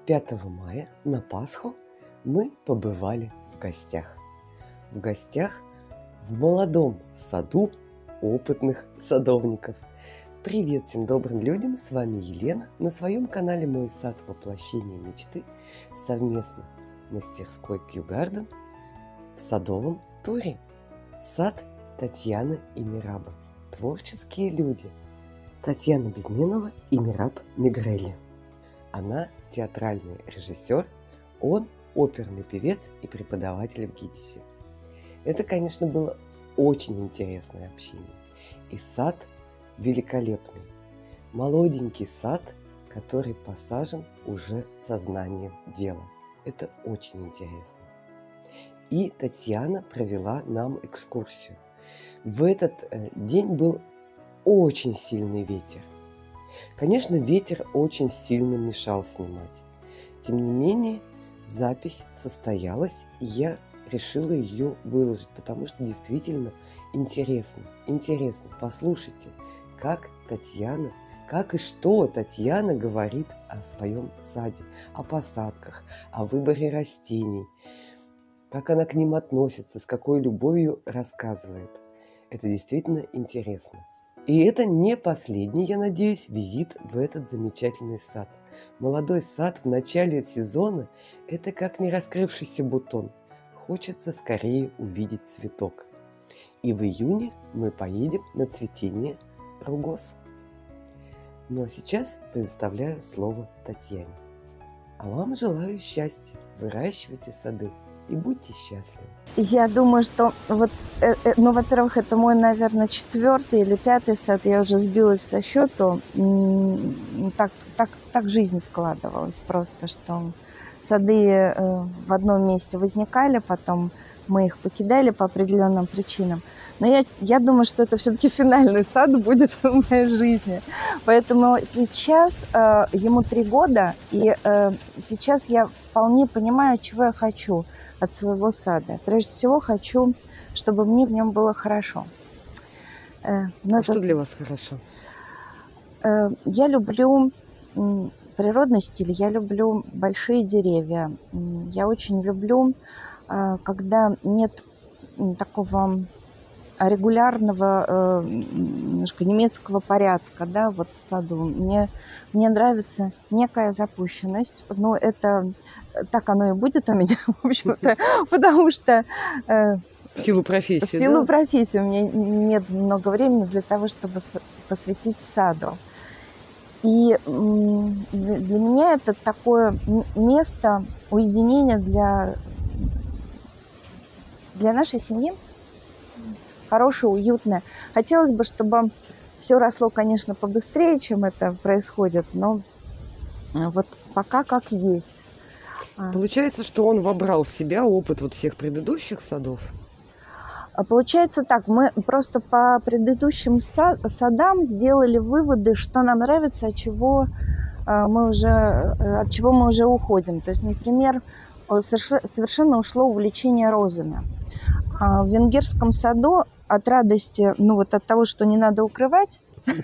5 мая на Пасху мы побывали в гостях. В гостях в молодом саду опытных садовников. Привет всем добрым людям, с вами Елена. На своем канале «Мой сад. Воплощение мечты» совместно мастерской Q Garden в садовом туре. Сад Татьяны и Мираба. Творческие люди. Татьяна Безменова и Мираб Мигрелли. Она театральный режиссер, он оперный певец и преподаватель в ГИТИСе. Это, конечно, было очень интересное общение. И сад великолепный. Молоденький сад, который посажен уже сознанием дела. Это очень интересно. И Татьяна провела нам экскурсию. В этот день был очень сильный ветер. Конечно, ветер очень сильно мешал снимать. Тем не менее, запись состоялась, и я решила ее выложить, потому что действительно интересно. Интересно, послушайте, как Татьяна, как и что Татьяна говорит о своем саде, о посадках, о выборе растений, как она к ним относится, с какой любовью рассказывает. Это действительно интересно. И это не последний, я надеюсь, визит в этот замечательный сад. Молодой сад в начале сезона – это как не раскрывшийся бутон. Хочется скорее увидеть цветок. И в июне мы поедем на цветение ругоз. Ну а сейчас предоставляю слово Татьяне. А вам желаю счастья, выращивайте сады и будьте счастливы. Я думаю, что вот, во-первых, это мой, наверное, 4-й или 5-й сад. Я уже сбилась со счету. Так жизнь складывалась просто, что сады в одном месте возникали, потом мы их покидали по определенным причинам. Но я думаю, что это все-таки финальный сад будет в моей жизни. Поэтому сейчас ему 3 года, и сейчас я вполне понимаю, чего я хочу от своего сада. Прежде всего, хочу, чтобы мне в нем было хорошо. Что для вас хорошо? Я люблю природный стиль, я люблю большие деревья. Я очень люблю, когда нет такого регулярного, немножко немецкого порядка, да, вот в саду. Мне нравится некая запущенность, но это так оно и будет у меня, в общем-то, потому что в силу профессии, в силу профессии у меня нет много времени для того, чтобы посвятить саду. И для меня это такое место уединения для нашей семьи. Хорошее, уютное. Хотелось бы, чтобы все росло, конечно, побыстрее, чем это происходит, но вот пока как есть. Получается, что он вобрал в себя опыт вот всех предыдущих садов? Получается так, мы просто по предыдущим садам сделали выводы, что нам нравится, от чего мы уже уходим. То есть, например, совершенно ушло увлечение розами. В венгерском саду от радости, от того, что не надо укрывать,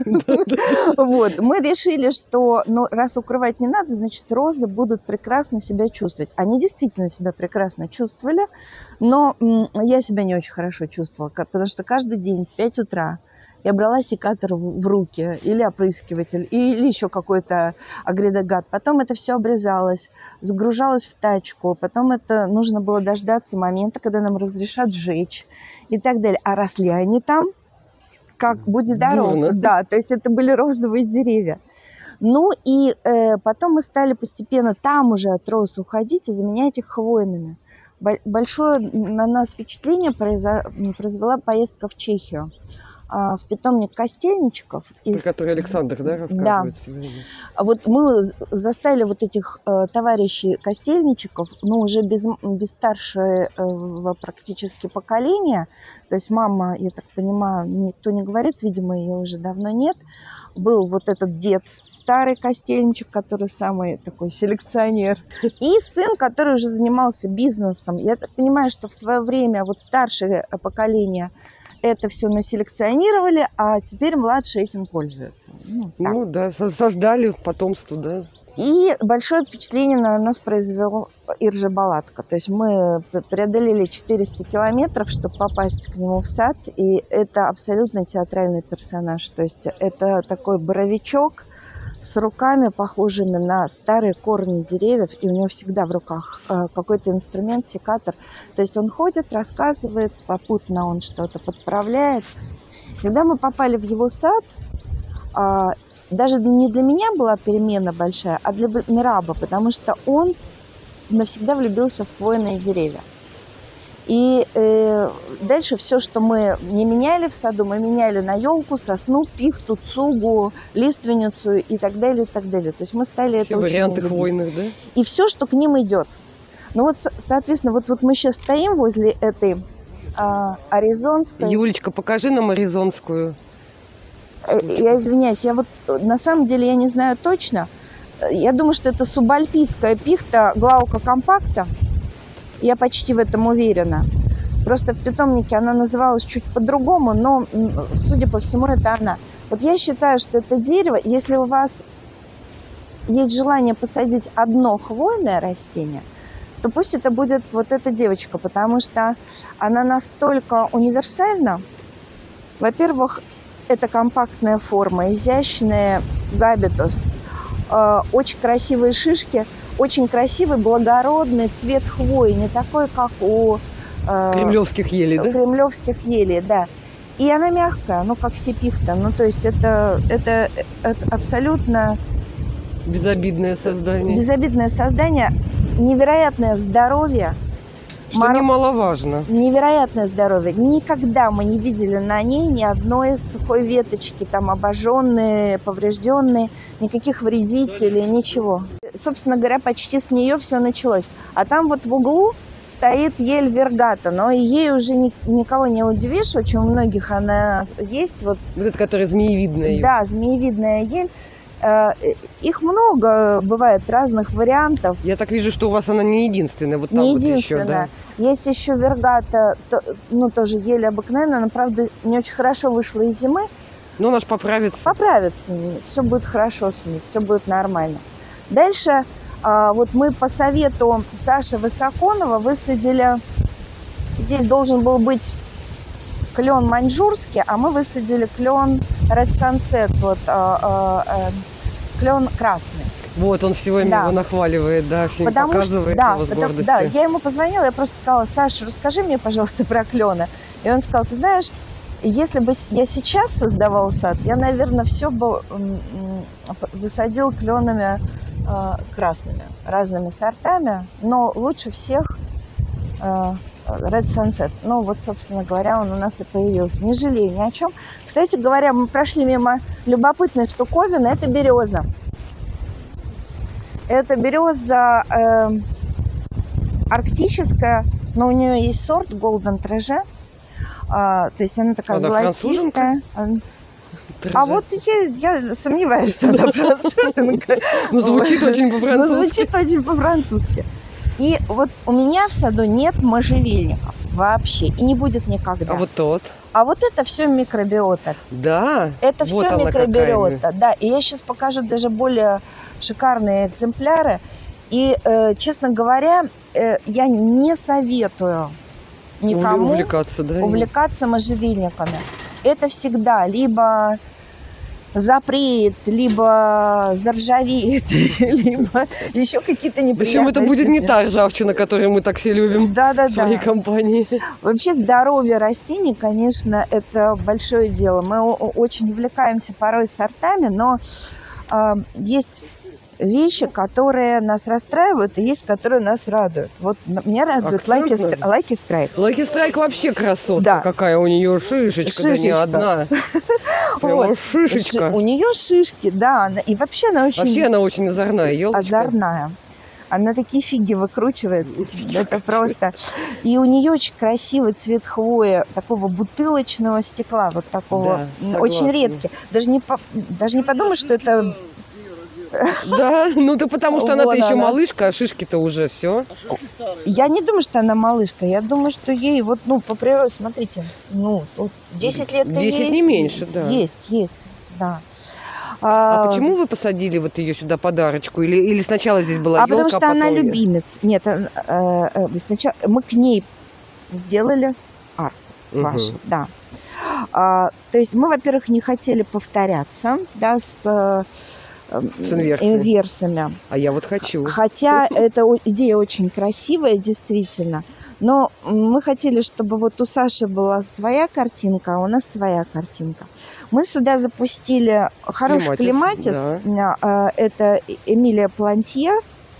мы решили, что раз укрывать не надо, значит, розы будут прекрасно себя чувствовать. Они действительно себя прекрасно чувствовали, но я себя не очень хорошо чувствовала, потому что каждый день в 5 утра я брала секатор в руки, или опрыскиватель, или еще какой-то агрегат. Потом это все обрезалось, загружалось в тачку. Потом это нужно было дождаться момента, когда нам разрешат сжечь и так далее. А росли они там, как будь здоров. Да, то есть это были розовые деревья. Ну и потом мы стали постепенно там уже от роз уходить и заменять их хвойными. Большое на нас впечатление произвела поездка в Чехию. В питомник костельничков. Про который Александр, да, рассказывает сегодня. Вот мы заставили вот этих товарищей костельничиков, уже без старшего практически поколения, то есть мама, я так понимаю, никто не говорит, видимо, ее уже давно нет, был вот этот дед, старый костельничек, который самый такой селекционер, и сын, который уже занимался бизнесом. Я так понимаю, что в свое время вот старшее поколение это все населекционировали, а теперь младшие этим пользуются. Да, создали потомство, да. И большое впечатление на нас произвел Иржи Балатка. То есть мы преодолели 400 километров, чтобы попасть к нему в сад. И это абсолютно театральный персонаж. То есть это такой боровичок с руками, похожими на старые корни деревьев. И у него всегда в руках какой-то инструмент, секатор. То есть он ходит, рассказывает, попутно он что-то подправляет. Когда мы попали в его сад, даже не для меня была перемена большая, а для Мираба, потому что он навсегда влюбился в хвойные деревья. И дальше все, что мы не меняли в саду, мы меняли на елку, сосну, пихту, цугу, лиственницу и так далее, и так далее. То есть мы стали Все это очень варианты любить. хвойных, да? И все, что к ним идет. Ну вот, соответственно, вот мы сейчас стоим возле этой аризонской. Юлечка, покажи нам аризонскую. Я извиняюсь, я вот на самом деле я не знаю точно. Я думаю, что это субальпийская пихта Glauca compacta. Я почти в этом уверена. Просто в питомнике она называлась чуть по-другому, но, судя по всему, это она. Вот я считаю, что это дерево, если у вас есть желание посадить одно хвойное растение, то пусть это будет вот эта девочка, потому что она настолько универсальна. Во-первых, это компактная форма, изящный габитус, очень красивые шишки, очень красивый, благородный цвет хвои, не такой, как у Кремлевских елей, да? Кремлевских елей, да. И она мягкая, ну, как все пихта. Ну, то есть это абсолютно Безобидное создание. безобидное создание, невероятное здоровье. Что немаловажно. Невероятное здоровье. Никогда мы не видели на ней ни одной сухой веточки, там обожженные, поврежденные, никаких вредителей, ничего. Собственно говоря, почти с нее все началось. А там вот в углу стоит ель вергата, но ей уже никого не удивишь, очень у многих она есть. Вот это, которая змеевидная. Да, змеевидная ель. Их много бывает разных вариантов. Я так вижу, что у вас она не единственная. Вот там не вот единственная. Еще, да? Есть еще вергата, ну тоже еле обыкновенная, она, правда, не очень хорошо вышла из зимы. Но она же поправится. Поправится, все будет хорошо с ней, все будет нормально. Дальше вот мы по совету Саши Высоконова высадили, здесь должен был быть клен маньчжурский, а мы высадили клен Red Sunset, вот клен красный. Вот он все время его нахваливает, да, всем показывает его с гордостью. Да, я ему позвонила, я просто сказала: Саша, расскажи мне, пожалуйста, про клены. И он сказал: ты знаешь, если бы я сейчас создавал сад, я, наверное, все бы засадил кленами красными, разными сортами, но лучше всех Red Sunset. Ну, вот, собственно говоря, он у нас и появился. Не жалею ни о чем. Кстати говоря, мы прошли мимо любопытной штуковины. Это береза. Это береза арктическая, но у нее есть сорт Golden Treasure. То есть она такая золотистая. А вот я сомневаюсь, что она француженка. Ну, звучит очень по-французски. Звучит очень по-французски. И вот у меня в саду нет можжевельников вообще. И не будет никогда. А вот тот? А вот это все микробиота. Да? Это вот все микробиота. Да. И я сейчас покажу даже более шикарные экземпляры. И, честно говоря, я не советую никому увлекаться можжевельниками. Это всегда либо запреет, либо заржавеет, либо еще какие-то неприятности. Причем это будет не та ржавчина, которую мы так все любим в своей компании. Вообще здоровье растений, конечно, это большое дело. Мы очень увлекаемся порой сортами, но есть вещи, которые нас расстраивают, и есть, которые нас радуют. Вот меня радует Lucky Strike. Lucky Strike вообще красотка. Да. Какая у нее шишечка, да не одна. Прямо шишечка. У нее шишки, да. И вообще она очень... Вообще она очень озорная, елочка. Озорная. Она такие фиги выкручивает. Это просто... И у нее очень красивый цвет хвои, такого бутылочного стекла, вот такого. Да, очень редкий. Даже не подумай, что это... Да, ну да потому что она-то еще малышка, а шишки-то уже все. Я не думаю, что она малышка. Я думаю, что ей вот, по природе, смотрите, 10 лет-то 10 не меньше, да. Есть, да. А почему вы посадили вот ее сюда подарочку? Или сначала здесь была елка, потому что она потом любимец. Нет, сначала мы к ней сделали арку вашу, да. То есть мы, во-первых, не хотели повторяться, да, с инверсами. А я вот хочу. Хотя эта идея очень красивая, действительно. Но мы хотели, чтобы вот у Саши была своя картинка, а у нас своя картинка. Мы сюда запустили хороший клематис. Да. Это Эмилия Плантье.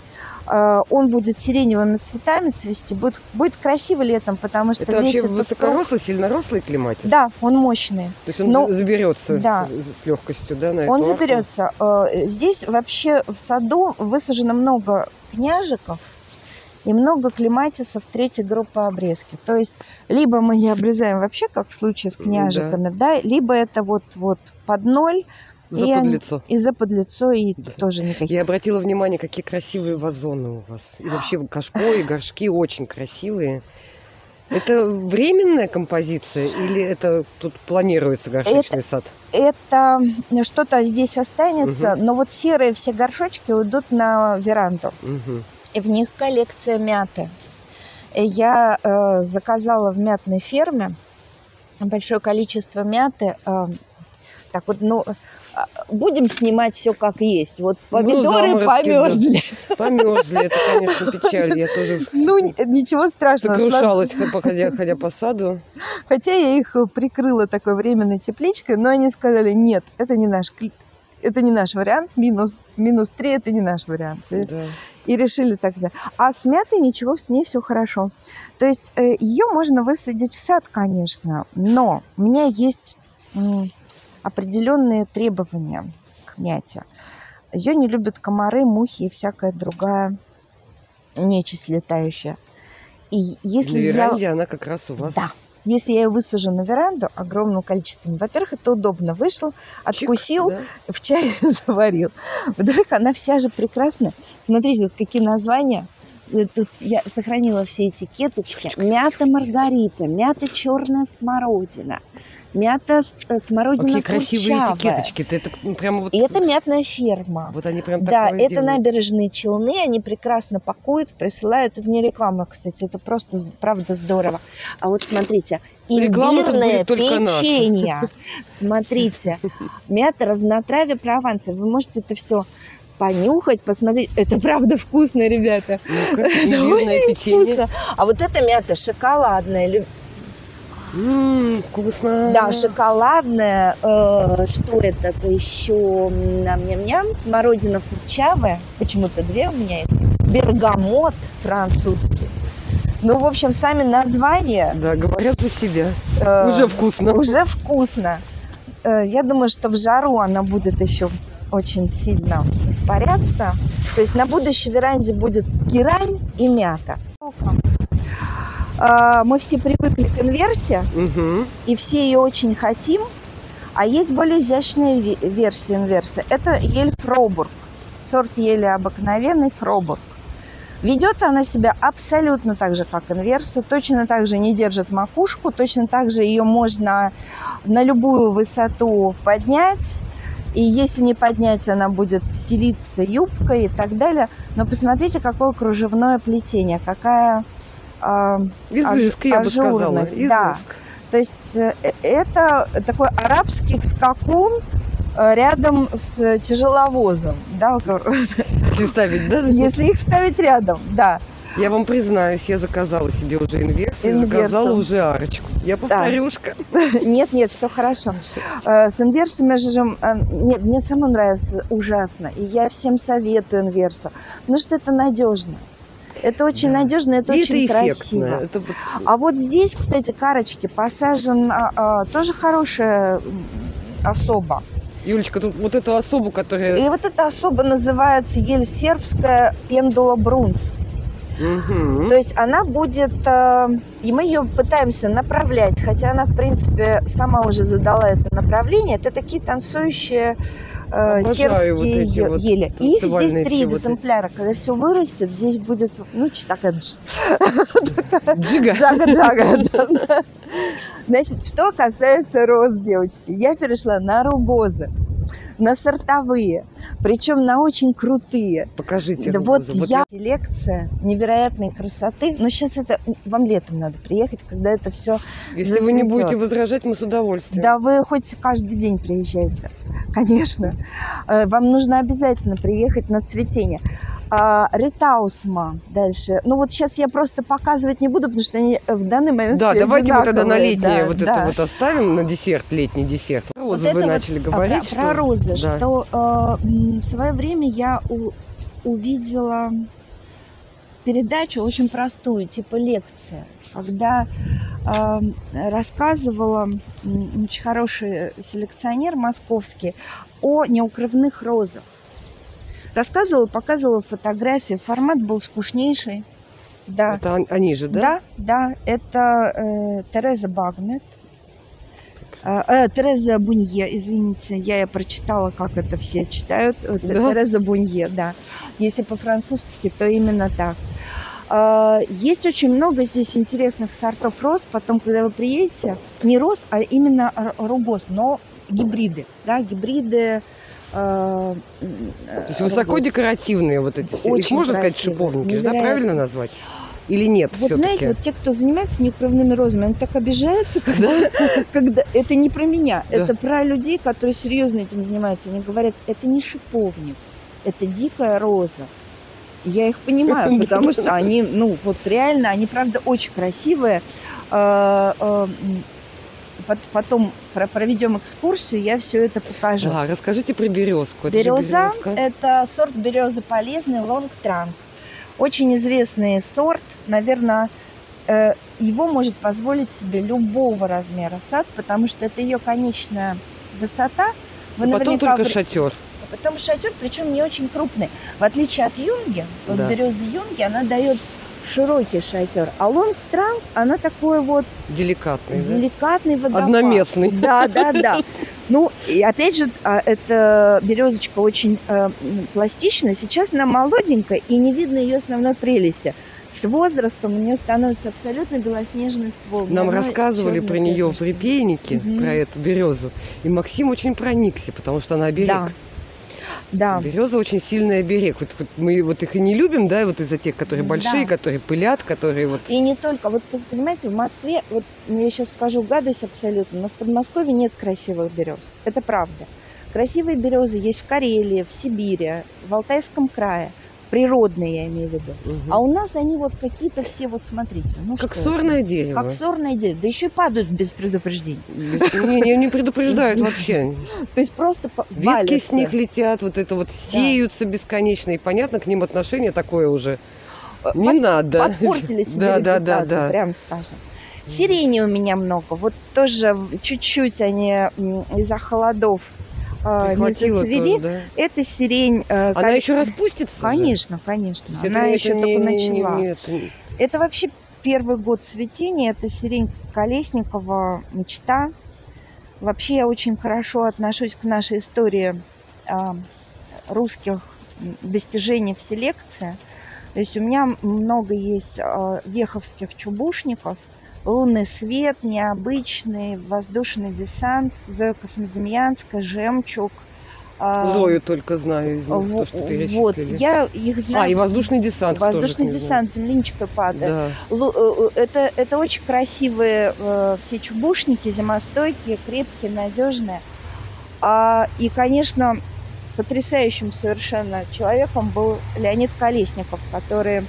Он будет сиреневыми цветами цвести. Будет красиво летом, потому что это весь вообще этот высокорослый, сильнорослый клематис? Да, он мощный. То есть он заберется с легкостью, да, на эту Он арку? заберется. Здесь вообще в саду высажено много княжиков и много клематисов третьей группы обрезки. То есть либо мы не обрезаем вообще, как в случае с княжиками, да, либо это вот под ноль. Заподлицо. И заподлицо, и да. Тоже никаких. Я обратила внимание, какие красивые вазоны у вас. И вообще кашпо, и горшки очень красивые. Это временная композиция или это тут планируется горшечный сад? Это что-то здесь останется, но вот серые все горшочки уйдут на веранду. И в них коллекция мяты. Я заказала в мятной ферме большое количество мяты. Так вот, будем снимать все как есть. Вот помидоры померзли. Да. Померзли, это, конечно, печаль. Я тоже ничего страшного. Сокрушалась, ходя по саду. Хотя я их прикрыла такой временной тепличкой, но они сказали, нет, это не наш вариант, минус 3 это не наш вариант. Да. И решили так сделать. А с мятой ничего, с ней все хорошо. То есть ее можно высадить в сад, конечно, но у меня есть определенные требования к мяте. Ее не любят комары, мухи и всякая другая нечисть летающая. И если на веранде она как раз у вас. Да. Если я ее высажу на веранду огромным количеством, во-первых, это удобно. Вышел, откусил, в чай заварил. Во-вторых, она вся же прекрасная. Смотрите, вот какие названия. Тут я сохранила все этикеточки. Мята маргарита, мята черная смородина, мята смородина курчавая. Какие красивые этикеточки. Это прямо вот... И это мятная ферма. Вот они прям да, такое это делают. Набережные Челны, они прекрасно пакуют, присылают. Это не реклама, кстати, это просто, правда, здорово. А вот смотрите, имбирное печенье. Смотрите, мята, разнотравие Прованса. Вы можете это все понюхать, посмотреть. Это правда вкусно, ребята. Это очень вкусно. А вот эта мята шоколадная. Вкусно. Да, шоколадная. Что это еще? Ням-ням-ням. Смородина курчавая. Почему-то две у меня. Бергамот французский. Ну, в общем, сами названия... Да, говорят за себя. Уже вкусно. Уже вкусно. Я думаю, что в жару она будет еще очень сильно испаряться. То есть на будущей веранде будет герань и мята. Мы все привыкли к инверсе, и все ее очень хотим. А есть более изящная версия инверса. Это ель Фробург. Сорт ели обыкновенный Фробург. Ведет она себя абсолютно так же, как инверса. Точно так же не держит макушку. Точно так же ее можно на любую высоту поднять. И если не поднять, она будет стелиться юбкой и так далее. Но посмотрите, какое кружевное плетение, какая изыск, я бы сказала. Да. То есть это такой арабский скакун рядом с тяжеловозом. Да? Если ставить, да? Если их ставить рядом, да. Я вам признаюсь, я заказала себе уже инверсию, заказала уже арочку. Я повторюшка. Нет, все хорошо. С инверсами же... Нет, мне самому нравится ужасно. И я всем советую инверсу. Потому что это надежно. Это очень надежно, это и очень красиво. Это... А вот здесь, кстати, карочки посажен тоже хорошая особа. Юлечка, тут вот эту особу, которая... И вот эта особа называется ель сербская пендула брунс. То есть она будет, и мы ее пытаемся направлять, хотя она, в принципе, сама уже задала это направление. Это такие танцующие сербские вот ели. И их здесь 3 экземпляра. Когда все вырастет, здесь будет, такая джага. Значит, что касается роз, девочки, я перешла на рогозы. на сортовые, причем на очень крутые. Покажите. Да розы. вот я селекция невероятной красоты. Но сейчас это вам летом надо приехать, когда это все. Если вы не будете возражать, мы с удовольствием. Да, вы хоть каждый день приезжайте, конечно. Вам нужно обязательно приехать на цветение. Ретаусма дальше. Ну вот сейчас я просто показывать не буду, потому что они в данный момент Да, все давайте мы тогда на летнее да, вот да. это вот оставим, на десерт, летний десерт. Вот Розы это вы вот, начали говорить, про розы, да. что в свое время я увидела передачу очень простую, типа лекция, когда рассказывала очень хороший селекционер московский о неукрывных розах. Рассказывала, показывала фотографии, формат был скучнейший. Да. Это они же, да? Да, да, это Тереза Багнет. Тереза Бунье, извините, я прочитала, как это все читают. Да? Тереза Бунье, да. Если по-французски, то именно так. Есть очень много здесь интересных сортов роз. Потом, когда вы приедете, не роз, а именно ругоз, но гибриды. Да, гибриды. То есть высоко декоративные вот эти все. Их можно сказать шиповники, да, правильно назвать? Или нет? Вот знаете, вот те, кто занимается неукрывными розами, они так обижаются, когда это не про меня, это про людей, которые серьезно этим занимаются. Они говорят, это не шиповник, это дикая роза. Я их понимаю, потому что они, ну вот реально, они правда очень красивые. Потом проведем экскурсию, я все это покажу. Да, расскажите про березку. Береза – это сорт березы полезный, лонгтранг. Очень известный сорт. Наверное, его может позволить себе любого размера сад, потому что это ее конечная высота. Вы потом только шатер. Потом шатер, причем не очень крупный. В отличие от юнги, вот березы юнги, она дает широкий шатер, а лонгтранг, она такой вот деликатный водопад. Одноместный. Да, да, да. Ну, и опять же, эта березочка очень пластичная. Сейчас она молоденькая, и не видно ее основной прелести. С возрастом у нее становится абсолютно белоснежный ствол. Нам рассказывали про нее в репейнике, про эту березу. И Максим очень проникся, потому что она оберег. Да. Да. Береза очень сильный оберег. Вот мы вот их и не любим, да, вот из-за тех, которые большие, которые пылят, которые вот. И не только. Вот понимаете, в Москве, вот я сейчас скажу гадость абсолютно, но в Подмосковье нет красивых берез. Это правда. Красивые березы есть в Карелии, в Сибири, в Алтайском крае. Природные, я имею в виду. А у нас они вот какие-то все, вот смотрите. Ну, как сорное дерево. Как сорное дерево. Да еще и падают без предупреждения. Не предупреждают вообще. То есть просто ветки с них летят, вот это вот сеются бесконечно. И понятно, к ним отношение такое уже не надо. Подпортили себе репутацию, прям скажем. Сирени у меня много. Вот тоже чуть-чуть они из-за холодов не зацвели. Тоже, да? Это сирень. Она еще распустится? Конечно, конечно. Она еще только начала. Это вообще первый год цветения. Это сирень Колесникова, мечта. Вообще я очень хорошо отношусь к нашей истории русских достижений в селекции. То есть у меня много есть веховских чубушников. Лунный свет, необычный, воздушный десант, Зоя Космодемьянская, жемчуг. Зою только знаю из них, то, что перечислили. Вот, я их знаю. И воздушный десант. Воздушный десант, земляничкой падает. Да. Это очень красивые все чубушники, зимостойкие, крепкие, надежные. И, конечно, потрясающим совершенно человеком был Леонид Колесников, который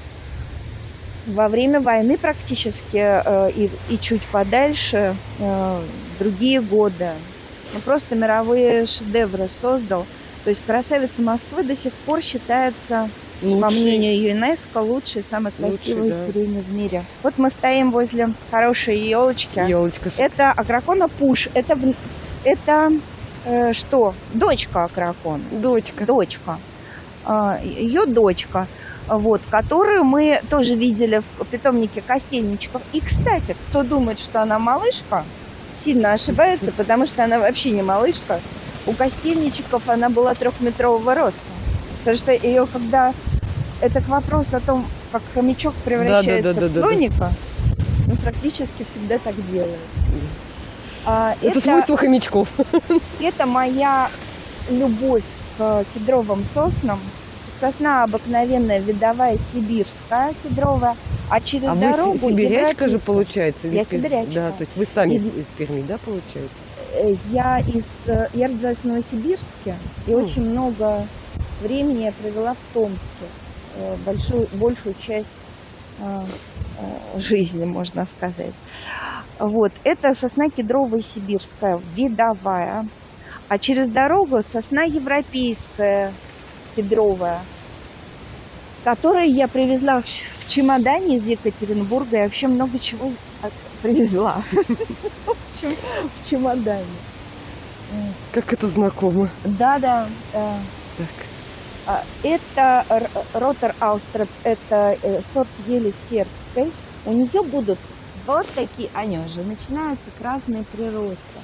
во время войны практически и чуть подальше, другие годы, просто мировые шедевры создал. То есть красавица Москвы до сих пор считается, по мнению ЮНЕСКО, лучшей, самой красивой сиренью в мире. Вот мы стоим возле хорошей елочки. Елочка. Это Акракона Пуш. Это что? Дочка Акракона. Дочка. Ее дочка. Вот, которую мы тоже видели в питомнике Костельничков. И, кстати, кто думает, что она малышка, сильно ошибается, потому что она вообще не малышка. У Костельничков она была 3-метрового роста. Потому что ее, когда... Это к вопросу о том, как хомячок превращается в слоника, ну, практически всегда так делают. Это свойство хомячков. Это моя любовь к кедровым соснам. Сосна обыкновенная, видовая, сибирская, кедровая, а через А дорогу вы сибирячка же, европейская. получается? Я сибирячка. Да, то есть вы сами Из- из Перми, да, получается? Я родилась в Новосибирске, и очень много времени я провела в Томске. Большую часть жизни, можно сказать. Вот. Это сосна кедровая сибирская, видовая. А через дорогу сосна европейская, кедровая, которую я привезла в чемодане из Екатеринбурга. Я вообще много чего привезла в чемодане. Как это знакомо. Да. Так. Это Ротер Аустреп, это сорт ели сербской. У нее будут вот такие, они уже начинаются красные приросты.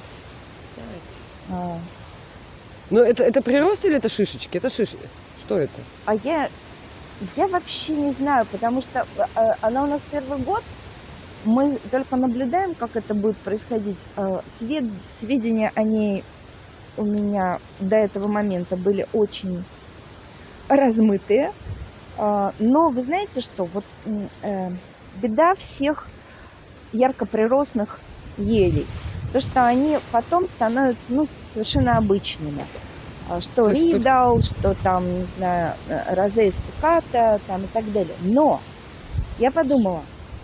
Ну, это прирост или это шишечки? Это шишки. Что это? А я вообще не знаю, потому что она у нас первый год. Мы только наблюдаем, как это будет происходить. Сведения о ней у меня до этого момента были очень размытые. Но вы знаете что? Вот беда всех яркоприростных елей. То, что они потом становятся совершенно обычными. Что ридал, что там, не знаю, розе спиката, там и так далее. Но я подумала,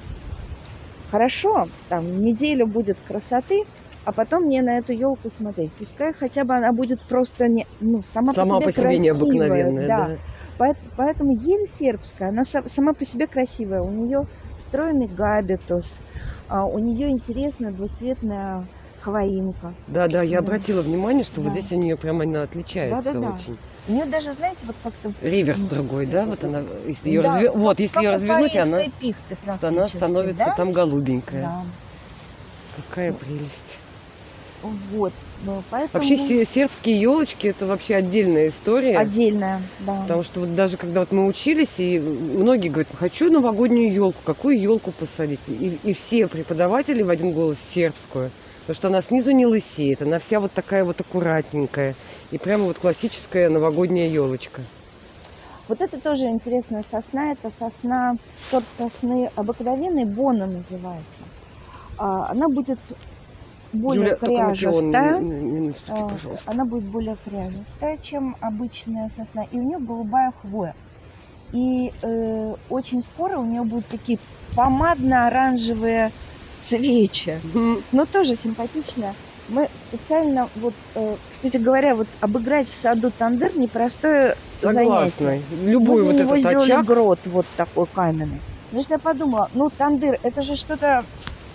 хорошо, там неделю будет красоты, а потом мне на эту елку смотреть. Пускай хотя бы она будет просто сама по себе необыкновенная. Да. Поэтому ель сербская, она сама по себе красивая. У нее стройный габитус, у нее интересная двуцветная хвоинка. Да, я обратила внимание, что вот здесь у нее прямо она отличается очень. У нее даже, знаете, вот как-то... Реверс другой, да? Вот она, если ее вот, если ее развернуть, она становится там голубенькая. Да. Какая прелесть. Вот. Поэтому... Вообще сербские елочки это вообще отдельная история. Отдельная, да. Потому что вот даже когда вот мы учились, и многие говорят, хочу новогоднюю елку, какую елку посадить? И все преподаватели в один голос сербскую. Потому что она снизу не лысеет, она вся вот такая вот аккуратненькая. И прямо вот классическая новогодняя елочка. Вот это тоже интересная сосна. Это сосна, сорт сосны обыкновенной, Бона называется. Она будет более кряжестая. Она будет более кряжестая, чем обычная сосна. И у нее голубая хвоя. И очень скоро у нее будут такие помадно-оранжевые свечи. Но тоже симпатичная. Мы специально, кстати говоря, обыграть в саду тандыр непростое занятие. Любой вот этот сделали очаг. Грот вот такой каменный. Значит, я подумала, тандыр, это же что-то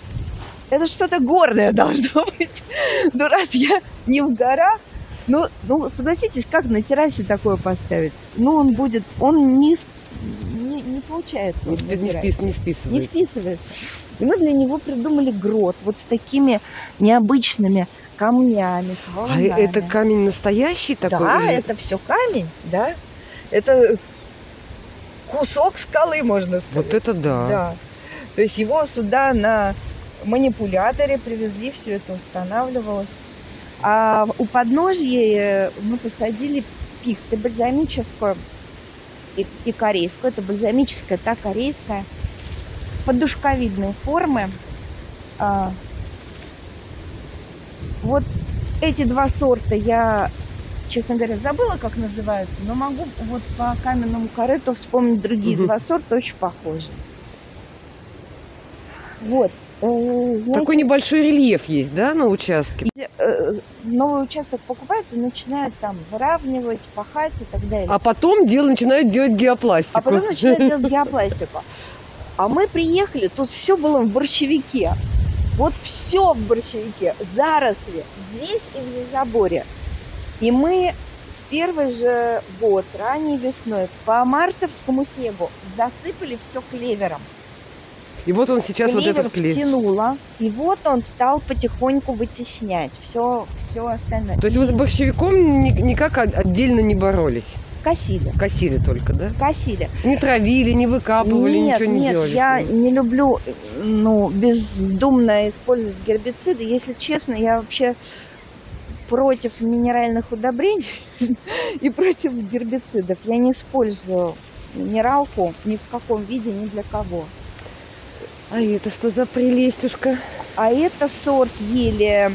горное должно быть. Но раз я не в горах, согласитесь, как на террасе такое поставить? Он не получается. Не вписывается. И мы для него придумали грот вот с такими необычными камнями, с волнами. А это камень настоящий такой? Да, это все камень, да. Это кусок скалы, можно сказать. Вот это да. Да. То есть его сюда на манипуляторе привезли, все это устанавливалось. А у подножья мы посадили пихты бальзамическую и корейскую. Это бальзамическая, та корейская. Подушковидной формы. Вот эти два сорта я, честно говоря, забыла, как называются, но могу вот по каменному корыту вспомнить другие два сорта, очень похожи. Вот. Знаете, такой небольшой рельеф есть, да, на участке? Новый участок покупают и начинают там выравнивать, пахать и так далее. А потом начинают делать геопластику. А мы приехали, тут все было в борщевике. Вот все в борщевике. Заросли здесь и в заборе. И мы в первый же год, ранней весной, по мартовскому снегу засыпали все клевером. И вот он сейчас клевер вот этот клевер втянуло, и вот он стал потихоньку вытеснять все остальное. То есть вы с борщевиком никак отдельно не боролись? Косили только, да? Косили. Не травили, не выкапывали, ничего не делали? Нет, я не люблю бездумно использовать гербициды. Если честно, я вообще против минеральных удобрений и против гербицидов. Я не использую минералку ни в каком виде, ни для кого. А это что за прелестюшка? А это сорт ели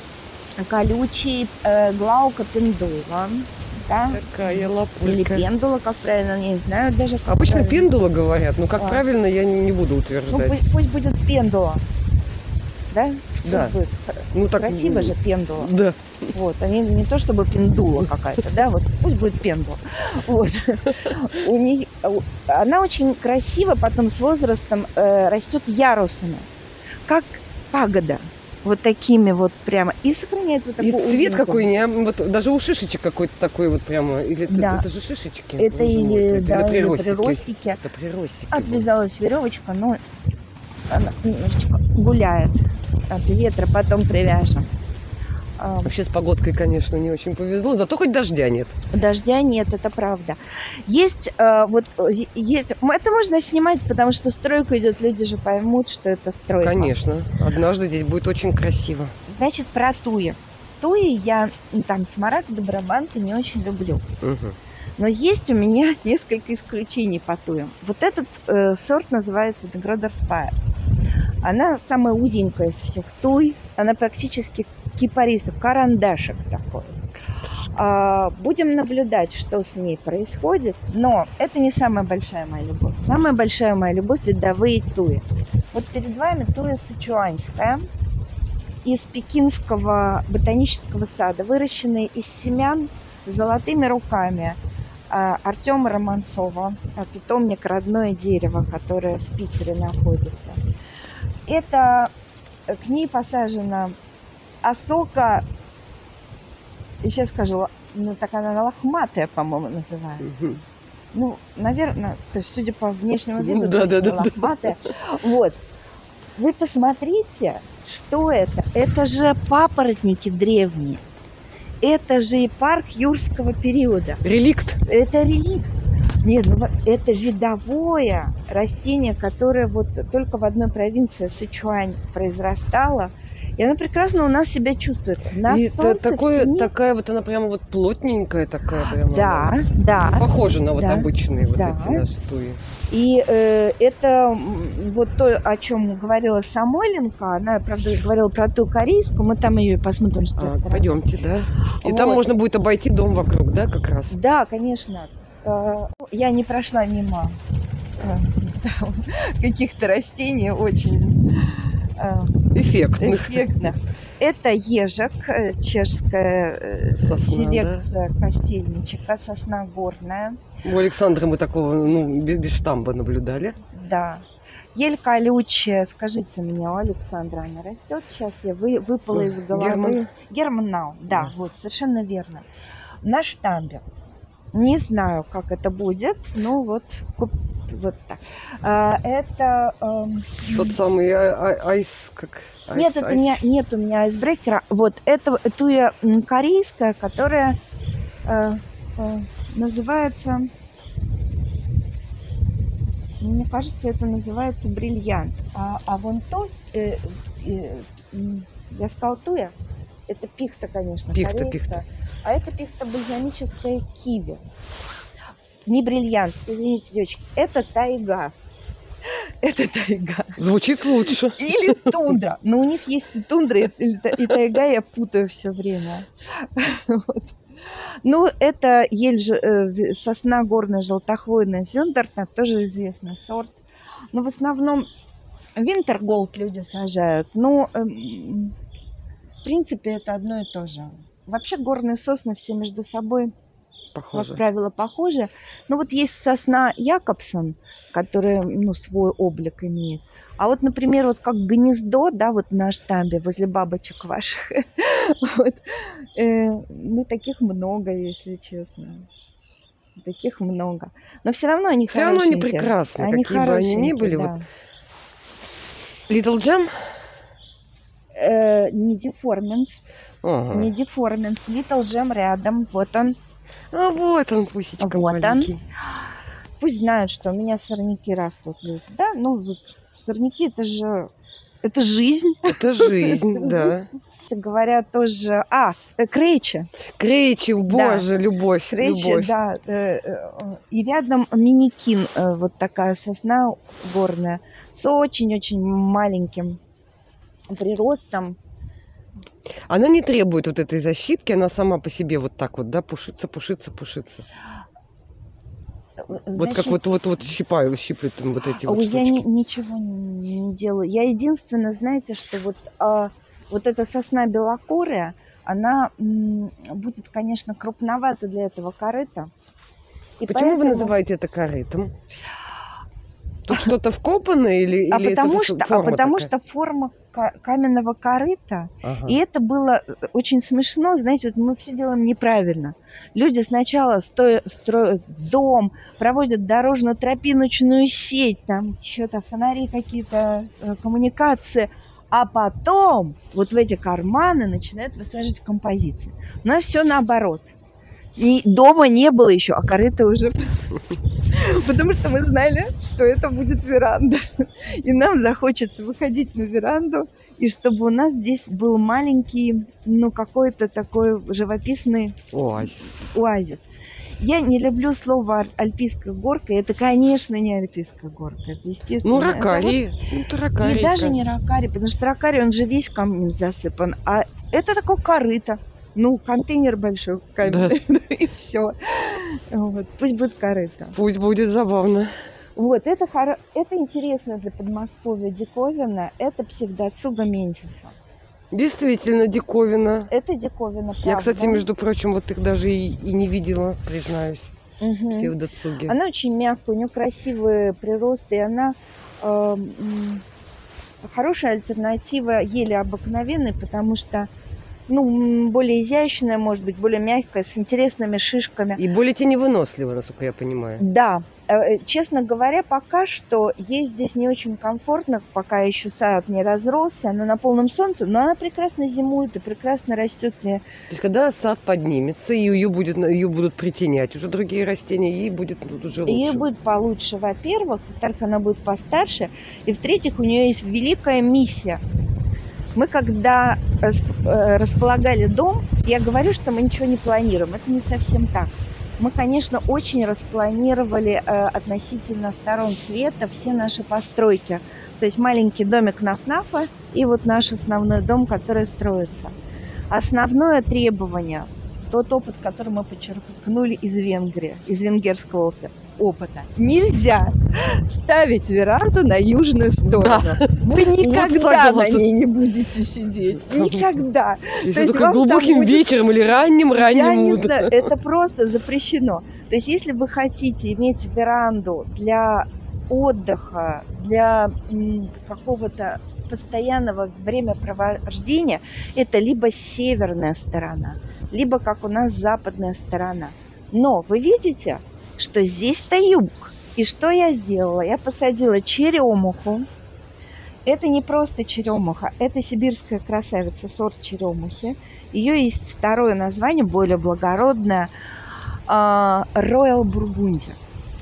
колючий Glauca pendula. Да? Какая лапулька. Или пендула, как правильно, не знаю даже. Как Обычно правильно. пендула говорят, но как правильно я не буду Ну, утверждать. пусть будет пендула. Да? Да. Пусть будет. Ну, так... Красиво же пендула. Да. Вот, они не то чтобы пендула какая-то, да, вот пусть будет пендула. Вот. У них, она очень красиво потом с возрастом растет ярусами, как пагода. Вот такими вот прямо. И сохраняет вот И такой цвет узенький. какой, не, вот даже у шишечек какой-то такой вот прямо. Или Да. это же шишечки? Это Боже мой, или, это да, или приростики. приростики. Это приростики. Отвязалась веревочка, но она немножечко гуляет от ветра, потом привяжем. Вообще с погодкой, конечно, не очень повезло, зато хоть дождя нет. Дождя нет, это правда. Есть, есть, это можно снимать, потому что стройка идет, люди же поймут, что это стройка. Конечно. Однажды здесь будет очень красиво. Значит, про туи. Туи я, там, смарагды, брабанты не очень люблю. Угу. Но есть у меня несколько исключений по туям. Вот этот сорт называется Degrader Spire. Она самая узенькая из всех туй. Она практически кипаристов, карандашик такой. Будем наблюдать, что с ней происходит. Но это не самая большая моя любовь. Самая большая моя любовь – видовые туи. Вот перед вами туя сычуанская из Пекинского ботанического сада, выращенные из семян с золотыми руками Артема Романцова, питомник «Родное дерево», которое в Питере находится. Это к ней посажена осока, сейчас скажу, ну так она лохматая, по-моему, называется. Угу. Ну, наверное, то есть, судя по внешнему виду, Да, точно да, да, лохматая. Вот. Вы посмотрите, что это. Это же папоротники древние. Это же и парк юрского периода. Реликт. Это реликт. Нет, ну, это видовое растение, которое вот только в одной провинции, Сычуань, произрастало. И она прекрасно у нас себя чувствует. На И солнце, такое, в тени. такая вот она прямо вот плотненькая такая прямо. Да, она да. похожа на вот да, обычные вот да. эти наши туи. И это вот то, о чем говорила Самойленко. Она, правда, говорила про ту корейскую. Мы там ее и посмотрим с той стороны. Пойдемте, да. И Вот. там можно будет обойти дом вокруг, да, как раз. Да, конечно. Я не прошла мимо каких-то растений очень Эффектных. эффектных. Это ежик, чешская Сосна, селекция костельничека, сосна горная. У Александра мы такого, ну, без штамба наблюдали. Да. Ель колючая, скажите мне, у Александра она растет? Сейчас я выпала из головы. Германау, да, вот, совершенно верно. На штамбе. Не знаю, как это будет, но вот так. Это... Тот самый айс, как... Нет, это нет у меня айсбрекера. Вот это туя корейская, которая называется... Мне кажется, это называется бриллиант. А вон то, я сказала туя, это пихта, конечно, Пихта, корейская. пихта. А это пихта бальзамическая киви. Не бриллиант, извините, девочки, это тайга. Это тайга. Звучит лучше. Или тундра. Но у них есть и тундра, и тайга, я путаю все время. Вот. Ну, это ель, сосна горная желтохвойная Зюндерна, тоже известный сорт. Но в основном винтерголд люди сажают. Но, в принципе, это одно и то же. Вообще горные сосны все между собой, Похоже. как правило, похожи. Но вот есть сосна Якобсон, которая, ну, свой облик имеет. А вот, например, вот как гнездо, да, вот на штамбе возле бабочек ваших, вот, ну, таких много, если честно. Таких много. Но все равно они Все равно хорошенькие. они прекрасны, Они какие бы они ни были. да. Вот. Little Gem? Не деформенс. Ага. Не деформенс. Little Gem рядом. Вот он. А вот он, пусечка Вот маленький. он. Пусть знают, что у меня сорняки растут, люди. Да, ну, вот, сорняки это же Это жизнь. Это жизнь, да. Говорят тоже... кречи. Кречи, боже, любовь, Кречи, любовь. да. И рядом миникин, вот такая сосна горная, с очень-очень маленьким приростом. Она не требует вот этой защипки, она сама по себе вот так вот, да, пушится. Вот как вот щиплют там вот эти вот Я штучки. ничего не делаю. Я единственное, знаете, что вот эта сосна белокорая, она будет, конечно, крупновата для этого корыта. И Почему вы поэтому... называете это корытом? Тут что-то вкопано или потому форма что форма каменного корыта. Ага. И это было очень смешно. Знаете, вот мы все делаем неправильно. Люди сначала строят дом, проводят дорожно-тропиночную сеть, там что-то фонари какие-то, коммуникации, а потом вот в эти карманы начинают высаживать композиции. У нас все наоборот. И дома не было еще, а корыто уже... Потому что мы знали, что это будет веранда. И нам захочется выходить на веранду, и чтобы у нас здесь был маленький, какой-то такой живописный оазис. Я не люблю слово альпийская горка. Это, конечно, не альпийская горка. Это, естественно. Ракари. И даже не ракари, потому что ракари, он же весь камнем засыпан. А это такое корыто. Контейнер большой каменный, да. И все. Вот. Пусть будет корыто. Пусть будет забавно. Вот, это интересно для Подмосковья диковина. Это псевдоцуга менсиса. Действительно диковина. Это диковина, правда. Я, кстати, между прочим, вот их даже и не видела, признаюсь. Псевдоцуги. Она очень мягкая, у нее красивые приросты, и она хорошая альтернатива еле обыкновенной, потому что более изящная, может быть, более мягкая, с интересными шишками. И более теневыносливая, насколько я понимаю. Да. Честно говоря, пока что ей здесь не очень комфортно, пока еще сад не разросся, она на полном солнце, но она прекрасно зимует и прекрасно растет. То есть, когда сад поднимется, и ее будут притенять уже другие растения, ей будет уже лучше. Ей будет получше, во-первых. Во-вторых, она будет постарше. И в-третьих, у нее есть великая миссия. Мы, когда располагали дом, я говорю, что мы ничего не планируем. Это не совсем так. Мы, конечно, очень распланировали относительно сторон света все наши постройки. То есть маленький домик Наф-Нафа и вот наш основной дом, который строится. Основное требование, тот опыт, который мы подчеркнули из Венгрии, из венгерского опыта. Нельзя ставить веранду на южную сторону. Да. Вы никогда на ней не будете сидеть. Никогда. То есть только глубоким вечером или ранним утром. Я не знаю, это просто запрещено. То есть если вы хотите иметь веранду для отдыха, для какого-то постоянного времяпровождения, это либо северная сторона, либо, как у нас, западная сторона. Но вы видите, что здесь-то юг. И что я сделала? Я посадила черемуху. Это не просто черемуха, это сибирская красавица, сорт черемухи. Ее есть второе название, более благородное, Royal Burgundy.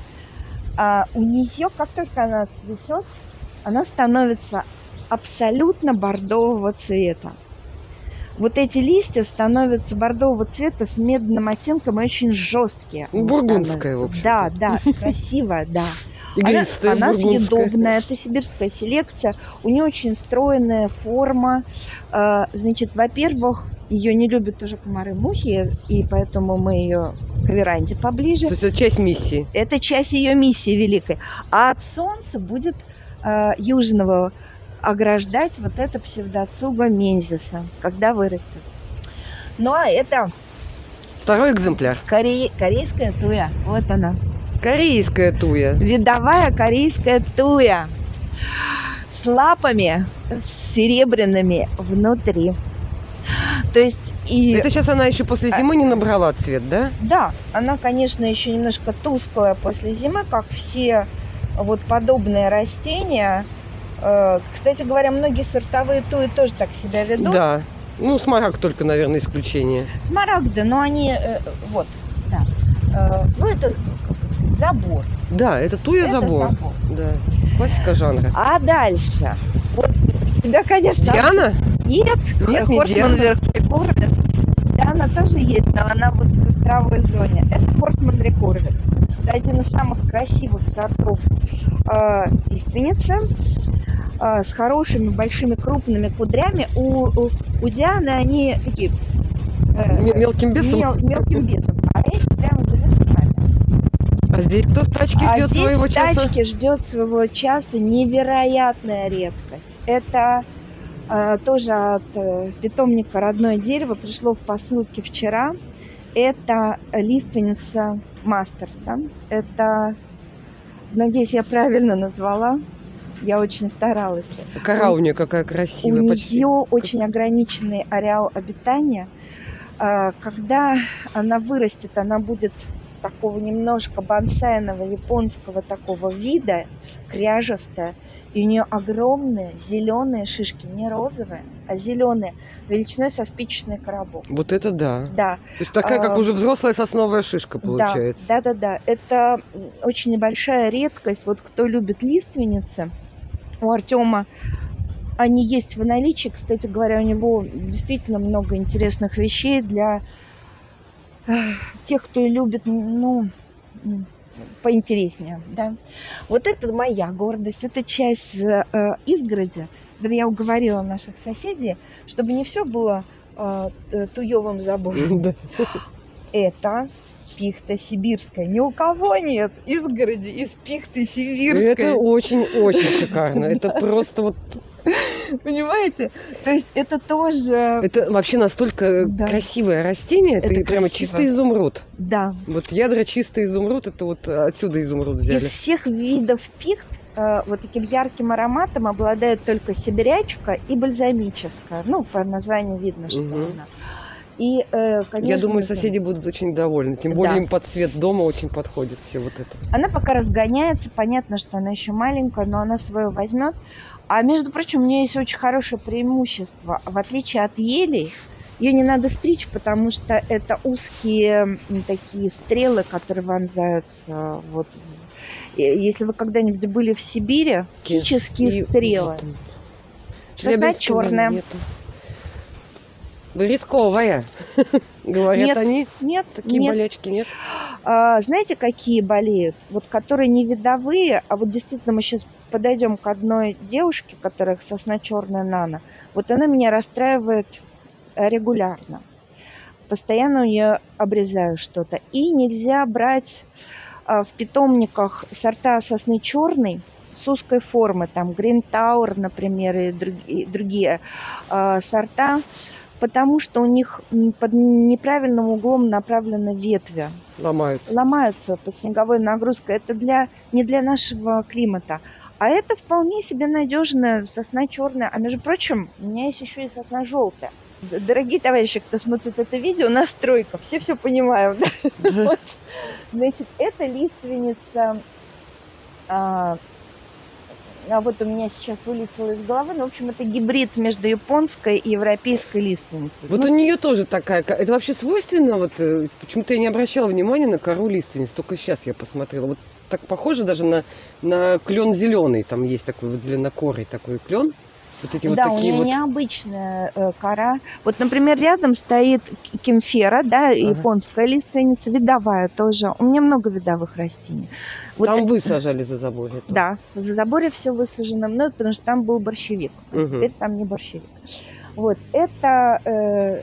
У нее, как только она цветет, она становится абсолютно бордового цвета. Вот эти листья становятся бордового цвета с медным оттенком и очень жесткие. Бургундская, в общем. Да, красивая, да. Игристая, она съедобная, это сибирская селекция. У нее очень стройная форма. Значит, во-первых, ее не любят тоже комары-мухи, и поэтому мы ее к веранде поближе. То есть это часть миссии? Это часть ее миссии великой. А от солнца будет южного ограждать вот эта псевдоцуга мензиса, когда вырастет. Ну, а это... Второй экземпляр. Корейская туя. Вот она. Корейская туя. Видовая корейская туя. С лапами серебряными внутри. То есть это сейчас она еще после зимы не набрала цвет, да? Да, она, конечно, еще немножко тусклая после зимы, как все вот подобные растения. Кстати говоря, многие сортовые туи тоже так себя ведут. Да. Смарагд только, наверное, исключение. Смарагды, но они вот, да. Это, как сказать, забор. Да, это туя забор. Забор. Да. Классика жанра. А дальше вот Тебя, конечно, Диана? нет, Нет, не Хорсман Диана. Рекорвет. Диана тоже есть, но она вот в костровой зоне. Это Хорсман Рекорвет. Это один из самых красивых сортов лиственницы, с хорошими большими крупными кудрями. У Дианы они такие Мелким бесом? мелким бесом, а эти прямо завитками. А здесь кто в тачке А ждет здесь своего в часа? тачке ждет своего часа невероятная редкость. Это тоже от питомника «Родное дерево» пришло в посылке вчера. Это лиственница Мастерса. Это, надеюсь, я правильно назвала. Я очень старалась. Кора у нее какая красивая. У почти. нее очень ограниченный ареал обитания. Когда она вырастет, она будет такого немножко бонсайного японского такого вида, кряжестая. И у нее огромные зеленые шишки, не розовые, а зеленые, величиной со спичечный коробок. Вот это да. Да. То есть такая, как уже взрослая сосновая шишка получается. Да. Это очень небольшая редкость. Вот кто любит лиственницы, у Артема они есть в наличии. Кстати говоря, у него действительно много интересных вещей для тех, кто любит, ну, поинтереснее, да. Вот это моя гордость, это часть изгороди, где я уговорила наших соседей, чтобы не все было туевым забором. Да. Это пихта сибирская. Ни у кого нет изгороди из пихты сибирской. Это очень-очень шикарно. Это просто вот... Понимаете? То есть это тоже... Это вообще настолько красивое растение. Это прямо красиво. чистый изумруд. Да. Вот ядра чистый изумруд. Это вот отсюда изумруд взяли. Из всех видов пихт вот таким ярким ароматом обладает только сибирячка и бальзамическая. Ну, по названию видно, что она. И, конечно, я думаю, соседи будут очень довольны. Тем более им под цвет дома очень подходит все вот это. Она пока разгоняется. Понятно, что она еще маленькая, но она свое возьмет. А между прочим, у нее есть очень хорошее преимущество. В отличие от елей, ее не надо стричь, потому что это узкие такие стрелы, которые вонзаются. Вот. Если вы когда-нибудь были в Сибири, физические стрелы. Вот сосна черная. Рисковая, говорят нет, они. Нет, такие болячки нет. Знаете, какие болеют? Вот которые не видовые, а вот действительно мы сейчас подойдем к одной девушке, которая сосна черная нано. Вот она меня расстраивает регулярно. Постоянно у нее обрезаю что-то. И нельзя брать в питомниках сорта сосны черной с узкой формы, там Green Tower, например, и другие сорта, потому что у них под неправильным углом направлены ветви. Ломаются под снеговой нагрузкой. Это не для нашего климата. А это вполне себе надежная сосна черная. А между прочим, у меня есть еще и сосна желтая. Дорогие товарищи, кто смотрит это видео, настройка. Все понимаем. Да? Вот. Значит, это лиственница... А вот у меня сейчас вылетело из головы. Ну, в общем, это гибрид между японской и европейской листственницей. Вот у нее тоже такая... Это вообще свойственно? Вот почему-то я не обращала внимания на кору лиственниц. Только сейчас я посмотрела. Вот так похоже даже на клен зеленый. Там есть такой вот зеленокорый такой клен. Вот эти да, вот такие у нее необычная кора. Вот, например, рядом стоит кемфера, да, японская лиственница, видовая тоже. У меня много видовых растений. Вот там вы сажали за заборе? Да, за заборе все высажено мной, потому что там был борщевик. А теперь там не борщевик. Вот, это,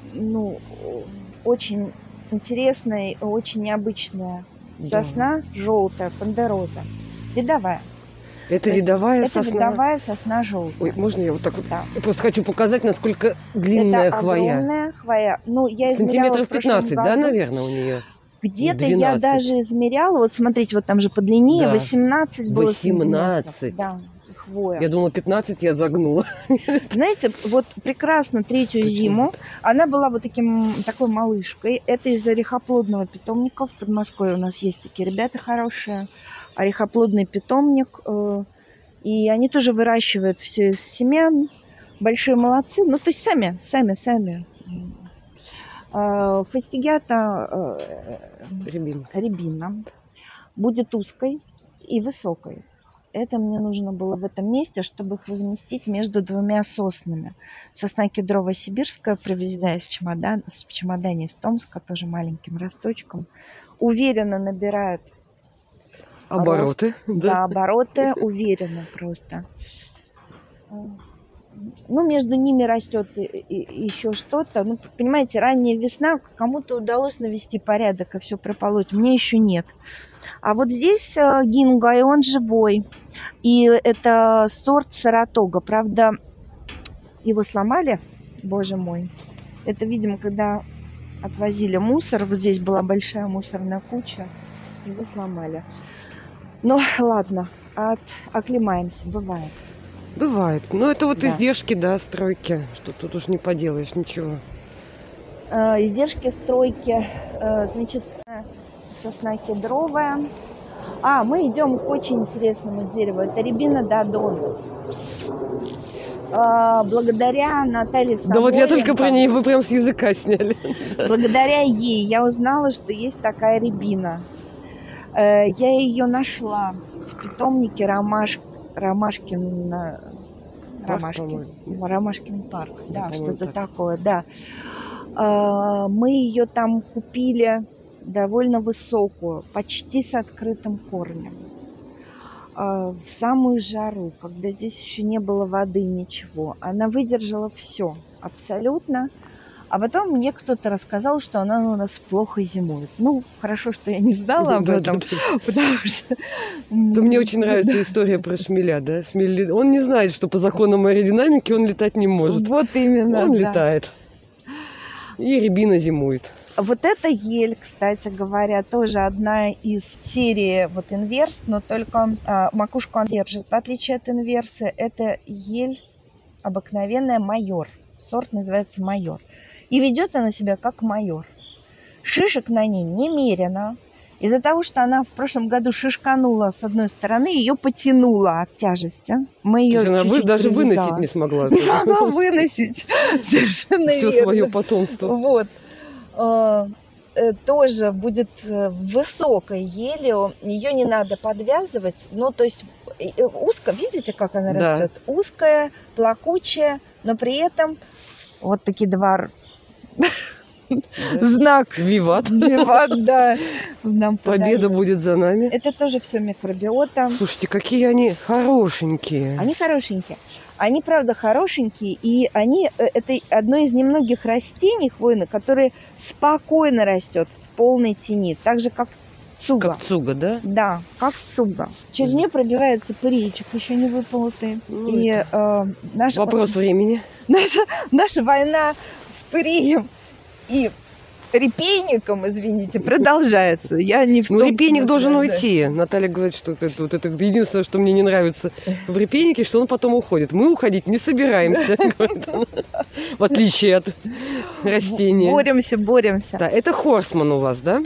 очень интересная, очень необычная сосна, желтая, пандероза, видовая. Это видовая сосна? Это видовая сосна желтая. Ой, можно я вот так вот? Да. Я просто хочу показать, насколько длинная это хвоя. Огромная хвоя. Ну, я сантиметров 15, да, наверное, у нее? Где-то я даже измеряла. Вот смотрите, вот там же по длине 18 было 18. Да, хвоя. Я думала, 15 я загнула. Знаете, вот прекрасно третью зиму. Она была вот такой малышкой. Это из орехоплодного питомника. В Подмосковье у нас есть такие ребята хорошие. Орехоплодный питомник. И они тоже выращивают все из семян. Большие молодцы. Ну, то есть сами. Фастигиата рябина будет узкой и высокой. это мне нужно было в этом месте, чтобы их разместить между двумя соснами. Сосна кедровая сибирская, привезенная в чемодане из Томска, тоже маленьким росточком. Уверенно набирает Обороты. рост. Да, обороты уверенно просто. Ну, между ними растет еще что-то. Ну, понимаете, ранняя весна, кому-то удалось навести порядок и все прополоть. Мне еще нет. А вот здесь гинго, и он живой. И это сорт Саратога. Правда, его сломали, боже мой. Это, видимо, когда отвозили мусор. Вот здесь была большая мусорная куча. Его сломали. Ну, ладно, оклемаемся, бывает. Бывает. Но это вот Да. издержки, да, стройки. Что тут уж не поделаешь, ничего. Издержки стройки. Значит, сосна кедровая. Мы идем к очень интересному дереву. Это рябина Додон. Благодаря Наталье Самойленко. Да вот я только про нее, вы прям с языка сняли. Благодаря ей я узнала, что есть такая рябина. Я ее нашла в питомнике Ромашкин парк. Да, что-то такое, да. Мы ее там купили довольно высокую, почти с открытым корнем. В самую жару, когда здесь еще не было воды, ничего. Она выдержала все, абсолютно. А потом мне кто-то рассказал, что она у нас плохо зимует. Ну, хорошо, что я не знала об этом, потому что... Мне очень нравится история про шмеля, да? Шмель, он не знает, что по законам аэродинамики он летать не может. Вот именно, он летает. И рябина зимует. Вот эта ель, кстати говоря, тоже одна из серии вот инверс, но только макушку она держит. В отличие от инверса, это ель обыкновенная майор. Сорт называется майор. И ведет она себя как майор. Шишек на ней немерено. Из-за того, что она в прошлом году шишканула с одной стороны, ее потянуло от тяжести. Мы ее чуть-чуть даже привязала. выносить не смогла. Не смогла выносить. Совершенно все верно. свое потомство. Вот. Тоже будет высокой елью. Ее не надо подвязывать. Ну, то есть узко, видите, как она растет? Узкая, плакучая, но при этом вот такие два знак. Виват. Виват, да. Нам Победа будет за нами. Это тоже все микробиота. Слушайте, какие они хорошенькие. Они хорошенькие. Они, правда, хорошенькие, и это одно из немногих растений хвойных, которые спокойно растет в полной тени, так же, как цуга. Как цуга, да? Да, как цуга. Через нее пробивается пыричек, еще не выполотый. И вопрос времени. Наша война с пырием и репейником, извините, продолжается. Я не в том репейник смысле, должен да. уйти. Наталья говорит, что это единственное, что мне не нравится в репейнике, что он потом уходит. Мы уходить не собираемся, в отличие от растения. Боремся. Да, это Хорсман у вас, да?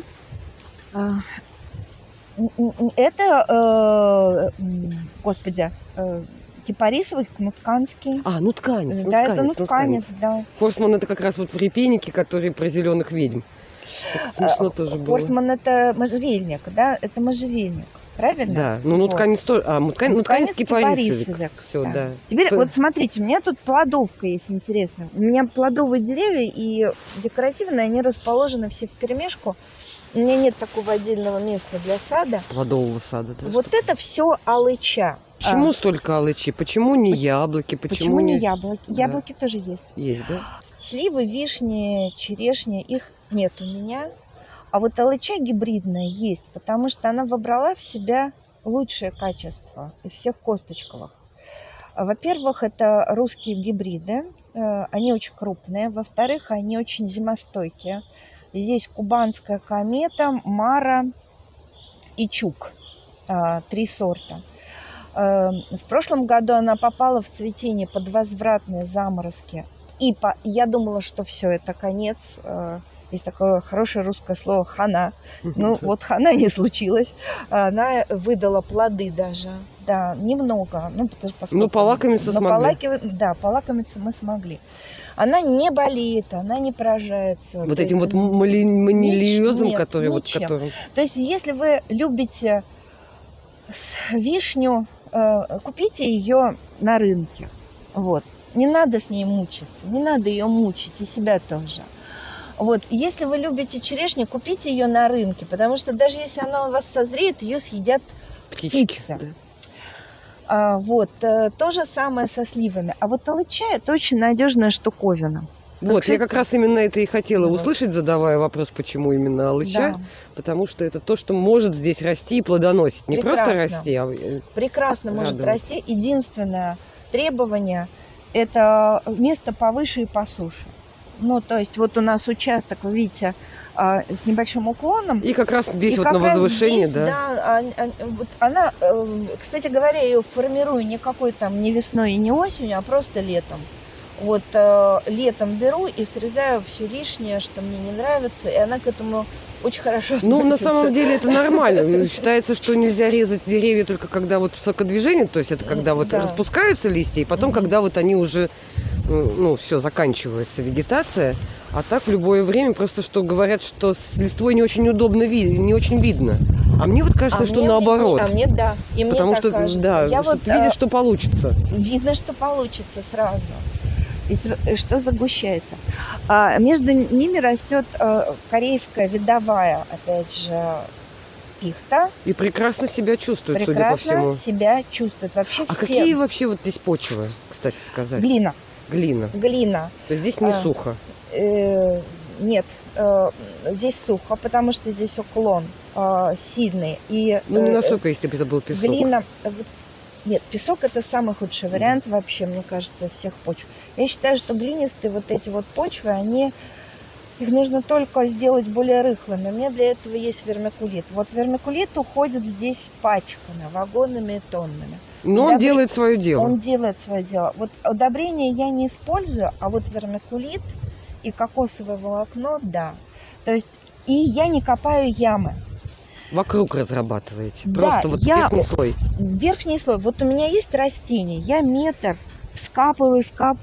Это, господи, кипарисовый, нутканский. Нутканец. Да, это нутканец, да. Хорсман это как раз вот в репейнике, который про зеленых ведьм. Это смешно тоже было. Хорсман это можжевельник, да? Это можжевельник, правильно? Да, ну нутканец тоже. Нутканец кипарисовик. Все, да. Теперь вот смотрите, у меня тут плодовка есть интересная. У меня плодовые деревья и декоративные, они расположены все вперемешку. У меня нет такого отдельного места для сада. Плодового сада, да. Вот это все алыча. Почему столько алычи? Почему не яблоки? Почему не яблоки? Да. Яблоки тоже есть. Есть, да? Сливы, вишни, черешни, их нет у меня. А вот алыча гибридная есть, потому что она вобрала в себя лучшее качество из всех косточковых. Во-первых, это русские гибриды. Они очень крупные. Во-вторых, они очень зимостойкие. Здесь кубанская комета, мара и чук. 3 сорта. В прошлом году она попала в цветение под возвратные заморозки. И я думала, что все, это конец. Есть такое хорошее русское слово «хана». Ну, вот хана не случилось. Она выдала плоды даже. Да, немного. Ну, полакомиться смогли. Полакомиться мы смогли. Она не болеет, она не поражается. Вот этим вот манилиозом, который ничем. То есть, если вы любите вишню, купите ее на рынке. Вот. Не надо с ней мучиться, не надо ее мучить, и себя тоже. Вот. Если вы любите черешню, купите ее на рынке, потому что даже если она у вас созреет, ее съедят птицы. Да. Вот. То же самое со сливами. А вот алыча – это очень надежная штуковина. Вот, кстати, я как раз именно это и хотела услышать, задавая вопрос, почему именно алыча. Да. Потому что это то, что может здесь расти и плодоносить. Не просто расти, а прекрасно может расти. Единственное требование – это место повыше и по суше. Ну, то есть вот у нас участок, вы видите, с небольшим уклоном. И как раз здесь вот на возвышении, здесь, да? Вот она, кстати говоря, я ее формирую никакой там не весной и не осенью, а просто летом. Вот летом беру и срезаю все лишнее, что мне не нравится, и она к этому очень хорошо относится. Ну, на самом деле это нормально. Считается, что нельзя резать деревья только когда вот высокодвижение, то есть это когда вот распускаются листья, и потом, когда вот они уже, ну, все, заканчивается вегетация. А так в любое время, просто что говорят, что с листвой не очень удобно, не очень видно. А мне вот кажется, что наоборот. А мне да, и потому мне что, так кажется. Да, я что вот, ты видишь, что получится. Видно, что получится сразу. И что загущается. Между ними растет корейская видовая, опять же, пихта. И прекрасно себя чувствует, прекрасно судя по всему. Себя чувствует вообще все. А какие вообще вот здесь почвы, кстати сказать? Глина. Глина. То есть здесь не сухо? Нет, здесь сухо, потому что здесь уклон сильный. И, ну, не настолько, если бы это был песок. Глина... Нет, песок – это самый худший вариант вообще, мне кажется, из всех почв. Я считаю, что глинистые вот эти вот почвы, их нужно только сделать более рыхлыми. У меня для этого есть вермикулит. Вот вермикулит уходит здесь пачками, вагонами и тоннами. Но он делает свое дело. Он делает свое дело. Вот удобрения я не использую, а вот вермикулит и кокосовое волокно – да. То есть и я не копаю ямы. Вокруг разрабатываете? Да, просто вот верхний слой? Верхний слой. Вот у меня есть растения, я метр скапываю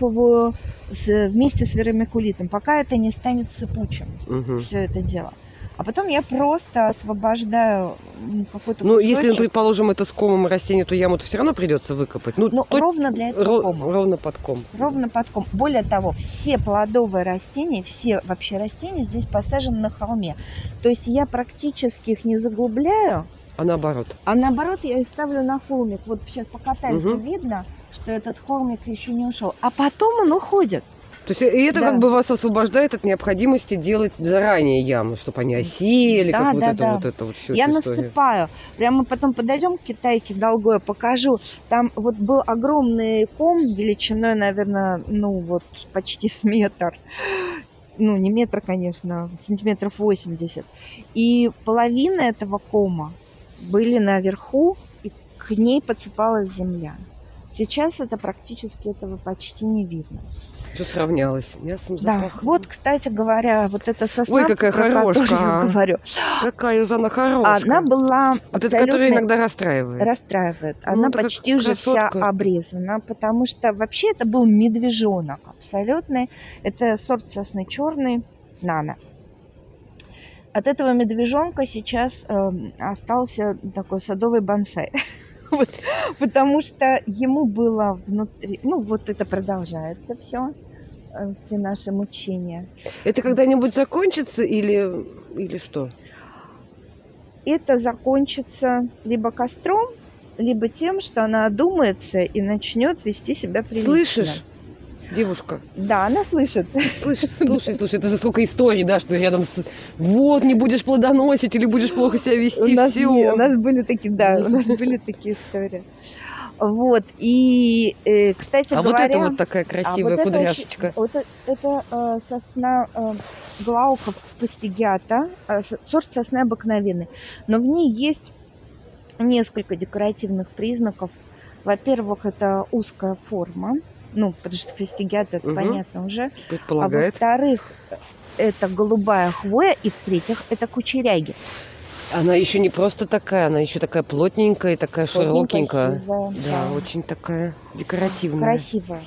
вместе с вермикулитом, пока это не станет сыпучим, все это дело. А потом я просто освобождаю какой-то кусочек. Ну, если, предположим, это с комом растения, то яму-то все равно придется выкопать. Ну, ровно для этого кома. Ровно под ком. Ровно под ком. Более того, все плодовые растения, все вообще растения здесь посажены на холме. То есть я практически их не заглубляю. А наоборот? А наоборот, я их ставлю на холмик. Вот сейчас по картинке видно, что этот холмик еще не ушел. А потом он уходит. То есть и это как бы вас освобождает от необходимости делать заранее ямы, чтобы они осели, как вот это вот все. Я насыпаю. Прямо потом подойдем к Китайке долгое, покажу. Там вот был огромный ком величиной, наверное, ну вот почти с метр. Ну, не метр, конечно, сантиметров 80. И половина этого кома были наверху, и к ней подсыпалась земля. Сейчас это практически этого почти не видно. Что сравнялось? Мясом запахло. Да, вот, кстати говоря, вот эта сосна, ой, какая хорошка, я говорю. Какая же она хорошая. Она была вот это, которая иногда расстраивает. Расстраивает. Она почти уже вся обрезана, потому что вообще это был медвежонок абсолютный. Это сорт сосны черный, Нана. От этого медвежонка сейчас остался такой садовый бонсай. Вот, потому что ему было внутри, ну вот это продолжается все наши мучения. Это когда-нибудь закончится или что? Это закончится либо костром, либо тем, что она одумается и начнет вести себя прилично. Слышишь? Девушка. Да, она слышит. Слушай, это же сколько историй, да, что рядом с... Вот, не будешь плодоносить или будешь плохо себя вести, у нас были такие, да, у нас были такие истории. Вот, и, кстати говоря... вот это вот такая красивая кудряшечка. Это сосна Glaucus fastigiata, сорт сосны обыкновенный. Но в ней есть несколько декоративных признаков. Во-первых, это узкая форма. Ну, потому что фастигиата, это понятно уже. Предполагает. А во-вторых, это голубая хвоя. И в-третьих, это кучеряги. Она еще не просто такая, она еще такая плотненькая и такая широкенькая. Сизая, да, очень такая декоративная. Красивая.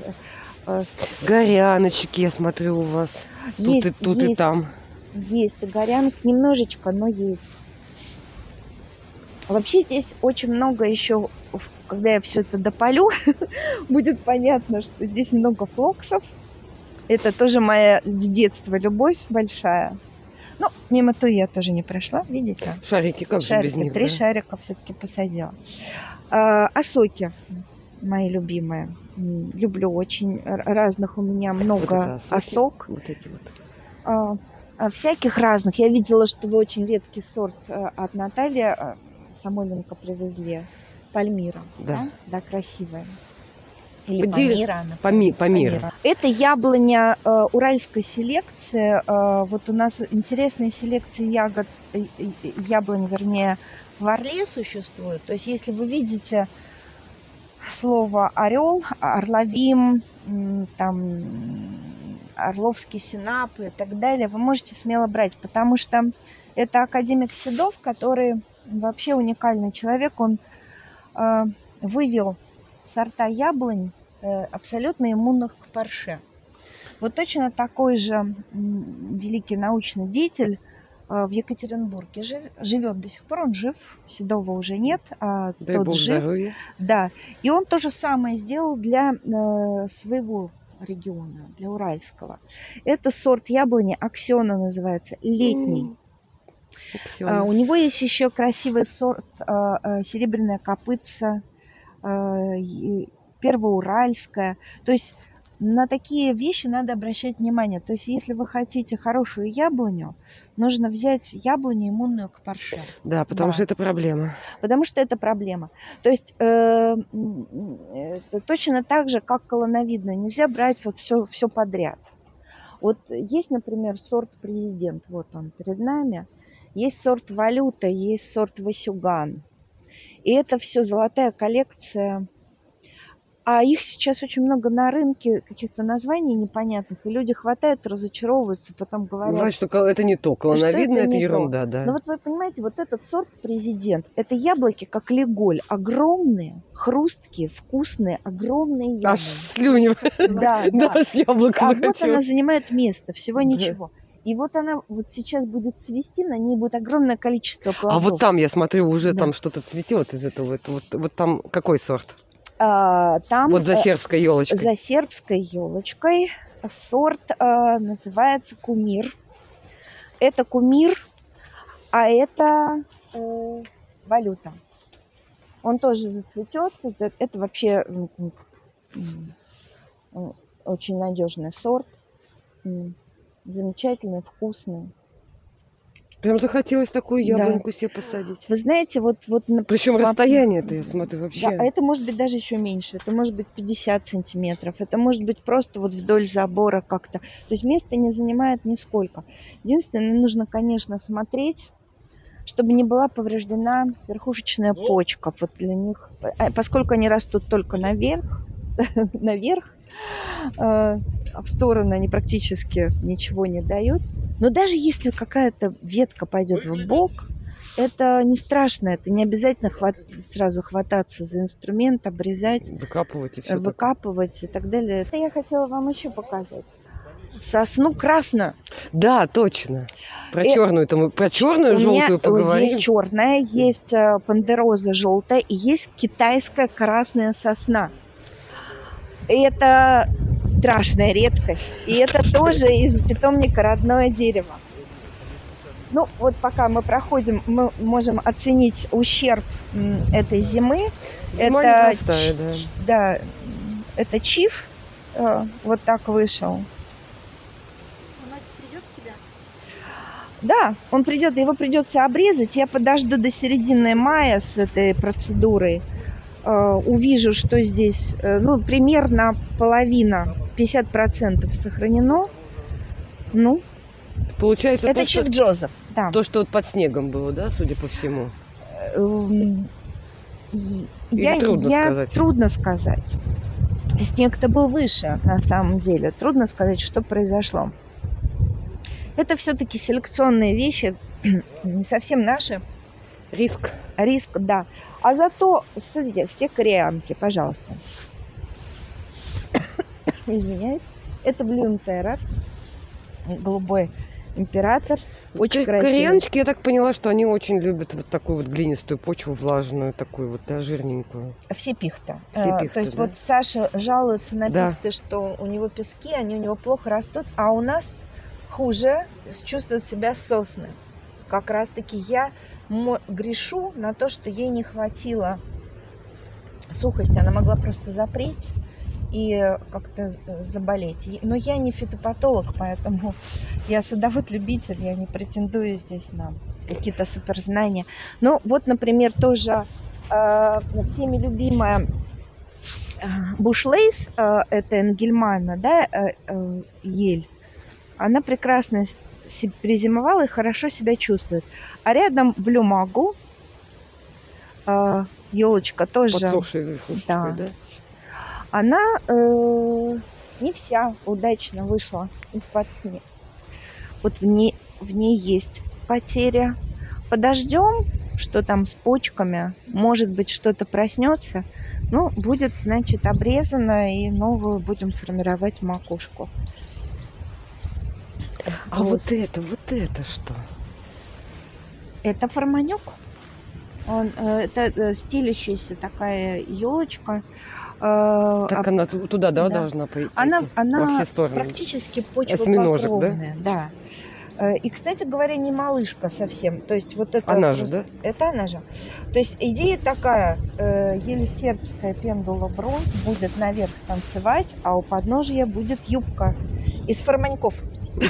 Горяночки, я смотрю, у вас есть, тут и там. Есть горянок немножечко, но есть. Вообще здесь очень много еще, когда я все это допалю, будет понятно, что здесь много флоксов. Это тоже моя с детства любовь большая. Ну, мимо той я тоже не прошла, видите? Шарики, как же без Шарики, них, 3 да? шарика все-таки посадила. Осоки мои любимые. Люблю очень. Разных у меня Вот много это осок. Вот эти вот. Всяких разных. Я видела, что вы очень редкий сорт от Натальи Самойленко привезли. Пальмира. Да. Да, красивая. Или Где? Памира. Памира. Это яблоня уральской селекции. Вот у нас интересные селекции ягод, яблонь, вернее, в Орле существует. То есть, если вы видите слово орел, орловим, там, орловский синап и так далее, вы можете смело брать, потому что это академик Седов, который вообще уникальный человек. Он вывел сорта яблонь абсолютно иммунных к парше. Вот точно такой же великий научный деятель в Екатеринбурге живет до сих пор, он жив, Седова уже нет, а Дай тот бог жив. здоровья. Да, и он то же самое сделал для своего региона, для уральского. Это сорт яблони, Аксиона называется, летний. У него есть еще красивый сорт серебряная копытца, первоуральская. То есть на такие вещи надо обращать внимание. То есть если вы хотите хорошую яблоню, нужно взять яблоню иммунную к парше. Да, потому что это проблема. Потому что это проблема. То есть это точно так же, как колоновидную. Нельзя брать вот все подряд. Вот есть, например, сорт президент. Вот он перед нами. Есть сорт валюта, есть сорт Васюган. И это все золотая коллекция. А их сейчас очень много на рынке, каких-то названий непонятных, и люди хватают, разочаровываются, потом говорят... Бывает, что это не то, колоновидно, это ерунда, да. Но вот вы понимаете, вот этот сорт президент, это яблоки, как леголь, огромные, хрусткие, вкусные, огромные яблоки. Аж слюни. Да. Аж яблоко А захотелось. вот она занимает место, всего ничего. И вот она вот сейчас будет цвести, на ней будет огромное количество плодов. А вот там, я смотрю, уже там что-то цветет из этого. Вот там какой сорт? Там вот за сербской елочкой. За сербской елочкой сорт называется кумир. Это кумир, а это валюта. Он тоже зацветет. Это вообще очень надежный сорт. Замечательный, вкусный. Прям захотелось такую яблоньку себе посадить. Вы знаете, вот причем расстояние-то, я смотрю, вообще. Да, это может быть даже еще меньше. Это может быть 50 сантиметров. Это может быть просто вот вдоль забора как-то. То есть место не занимает нисколько. Единственное, нужно, конечно, смотреть, чтобы не была повреждена верхушечная почка. Вот для них, поскольку они растут только наверх, в стороны они практически ничего не дают. Но даже если какая-то ветка пойдет в бок, это не страшно. Это не обязательно сразу хвататься за инструмент, обрезать, выкапывать и все выкапывать и так далее. Это я хотела вам еще показать. Сосну красную. Да, точно. Про черную-то мы про черную, желтую поговорим. Есть черная, есть пандероза желтая, и есть китайская красная сосна. И это страшная редкость. И это тоже из питомника родное дерево. Ну, вот пока мы проходим, мы можем оценить ущерб этой зимы. Зима это непростая, да. Да, это чиф вот так вышел. Он придет в себя? Да, он придет, его придется обрезать. Я подожду до середины мая с этой процедурой. Увижу, что здесь, ну, примерно половина, 50% сохранено. Ну, получается, это чиф Джозеф, да. То, что вот под снегом было, да, судя по всему? Трудно сказать. Снег-то был выше, на самом деле. Трудно сказать, что произошло. Это все-таки селекционные вещи, не совсем наши. Риск, да. А зато, смотрите, все корианки, пожалуйста. Извиняюсь. Это Blue Imperator, голубой император. Очень красиво. Кореяночки, я так поняла, что они очень любят вот такую вот глинистую почву, влажную, такую вот, да, жирненькую. Все пихты. Все пихты, То есть да? вот Саша жалуется на Да. пихты, что у него пески, они у него плохо растут, а у нас хуже чувствуют себя сосны. Как раз-таки я грешу на то, что ей не хватило сухости, она могла просто запреть и как-то заболеть. Но я не фитопатолог, поэтому я садовод-любитель, я не претендую здесь на какие-то суперзнания. Ну вот, например, тоже всеми любимая бушлейс, это Энгельмана, да, ель, она прекрасно перезимовала и хорошо себя чувствует. А рядом блюмагу, елочка тоже. Подсохшей верхушечкой, да? Она не вся удачно вышла из-под снега. Вот в ней есть потеря. Подождем, что там с почками. Может быть, что-то проснется. Ну, будет, значит, обрезано, и новую будем формировать макушку. А вот это что? Это форманёк. Это стелящаяся такая елочка. Так она туда, да, должна пойти? Она во все стороны. практически Осьминожек, почвопокровная, да? И, кстати говоря, не малышка совсем. То есть вот это она же, да? Это она же. То есть идея такая: еле сербская пендула бронз будет наверх танцевать, а у подножия будет юбка из форманьков.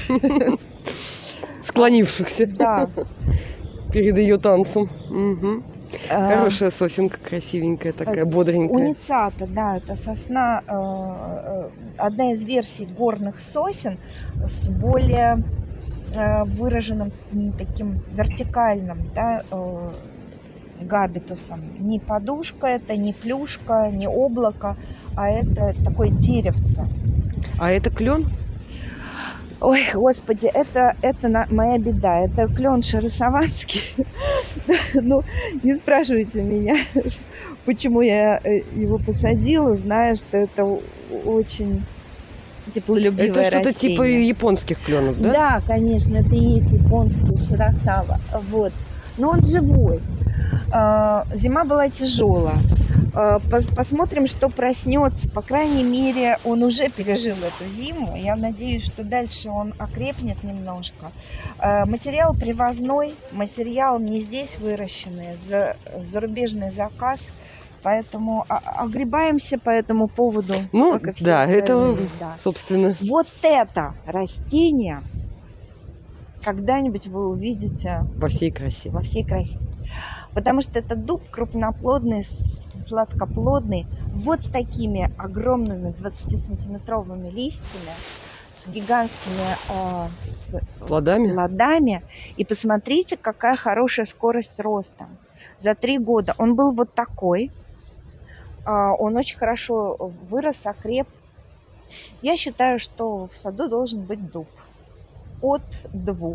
Склонившихся. Да. Перед ее танцем. Угу. Хорошая сосенка, красивенькая такая, бодренькая. Унициата, да, это сосна, одна из версий горных сосен с более выраженным таким вертикальным, да, габитусом. Не подушка это, не плюшка, не облако, а это такое деревце. А это клен? Ой, господи, это моя беда. Это клен шерсованский. Ну, не спрашивайте меня, почему я его посадила, зная, что это очень теплолюбивое растение. Это что-то типа японских кленов, да? Да, конечно, это и есть японский широсава. Вот. Но он живой. Зима была тяжелая. Посмотрим, что проснется. По крайней мере, он уже пережил эту зиму. Я надеюсь, что дальше он окрепнет немножко. Материал привозной, материал не здесь выращенный, зарубежный заказ. Поэтому огребаемся по этому поводу. Ну, да, это, да, собственно. Вот это растение когда-нибудь вы увидите во всей красе. Во всей красе. Потому что это дуб крупноплодный, сладкоплодный, вот с такими огромными 20-сантиметровыми листьями, с гигантскими плодами. И посмотрите, какая хорошая скорость роста. За 3 года он был вот такой. Он очень хорошо вырос, окреп. Я считаю, что в саду должен быть дуб от 2.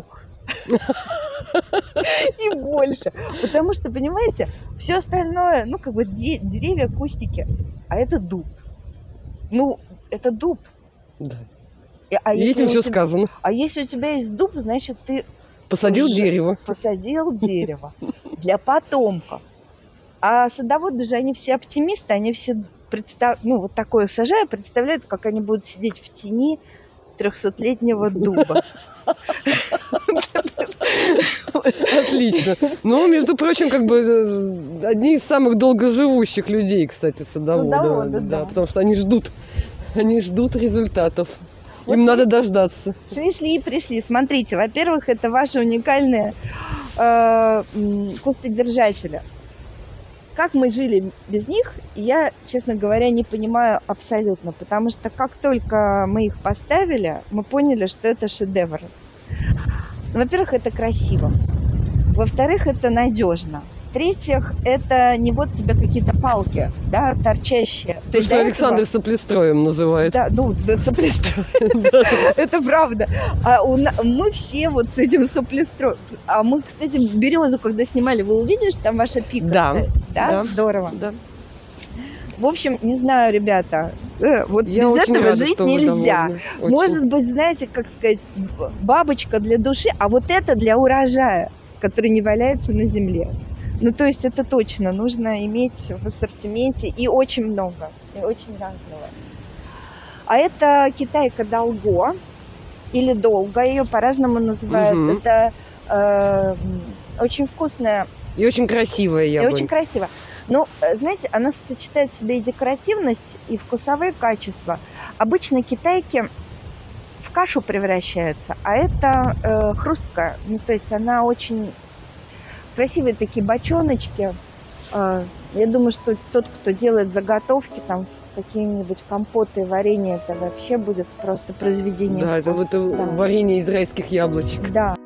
И больше. Потому что, понимаете, все остальное, ну, как бы деревья, кустики, а это дуб. Ну, это дуб. Да. И этим все сказано. А если у тебя есть дуб, значит, ты посадил дерево. Посадил дерево для потомков. А садоводы же, они все оптимисты, они все вот такое сажают, представляют, как они будут сидеть в тени 300-летнего дуба. Отлично. Ну, между прочим, как бы одни из самых долгоживущих людей, кстати, садоводы. Да, потому что они ждут результатов. Им надо дождаться. Шли и пришли. Смотрите, во-первых, это ваши уникальные кустодержатели. Как мы жили без них, я, честно говоря, не понимаю абсолютно. Потому что как только мы их поставили, мы поняли, что это шедевр. Во-первых, это красиво. Во-вторых, это надежно. В-третьих, это не вот тебе какие-то палки, да, торчащие. То, что Александр соплестроем называет. Да, соплестроем. Это правда. Мы все вот с этим соплестроем. А мы, кстати, березу, когда снимали, вы увидишь, там ваша пика стоит. Да, здорово. В общем, не знаю, ребята, вот Я без очень этого рада, жить что вы нельзя. довольны. Очень. Может быть, знаете, как сказать, бабочка для души, а вот это для урожая, который не валяется на земле. Ну, то есть это точно нужно иметь в ассортименте и очень много, и очень разного. А это китайка долго или долго, ее по-разному называют. Мгм. Это очень вкусная И очень красивая и яблонь. очень красиво. Ну, знаете, она сочетает в себе и декоративность, и вкусовые качества. Обычно китайки в кашу превращаются, а это хрусткая. Ну, то есть она очень красивые такие бочоночки. Я думаю, что тот, кто делает заготовки, там какие-нибудь компоты и варенье, это вообще будет просто произведение Да, это искусства. вот Да. варенье из райских яблочек. Да.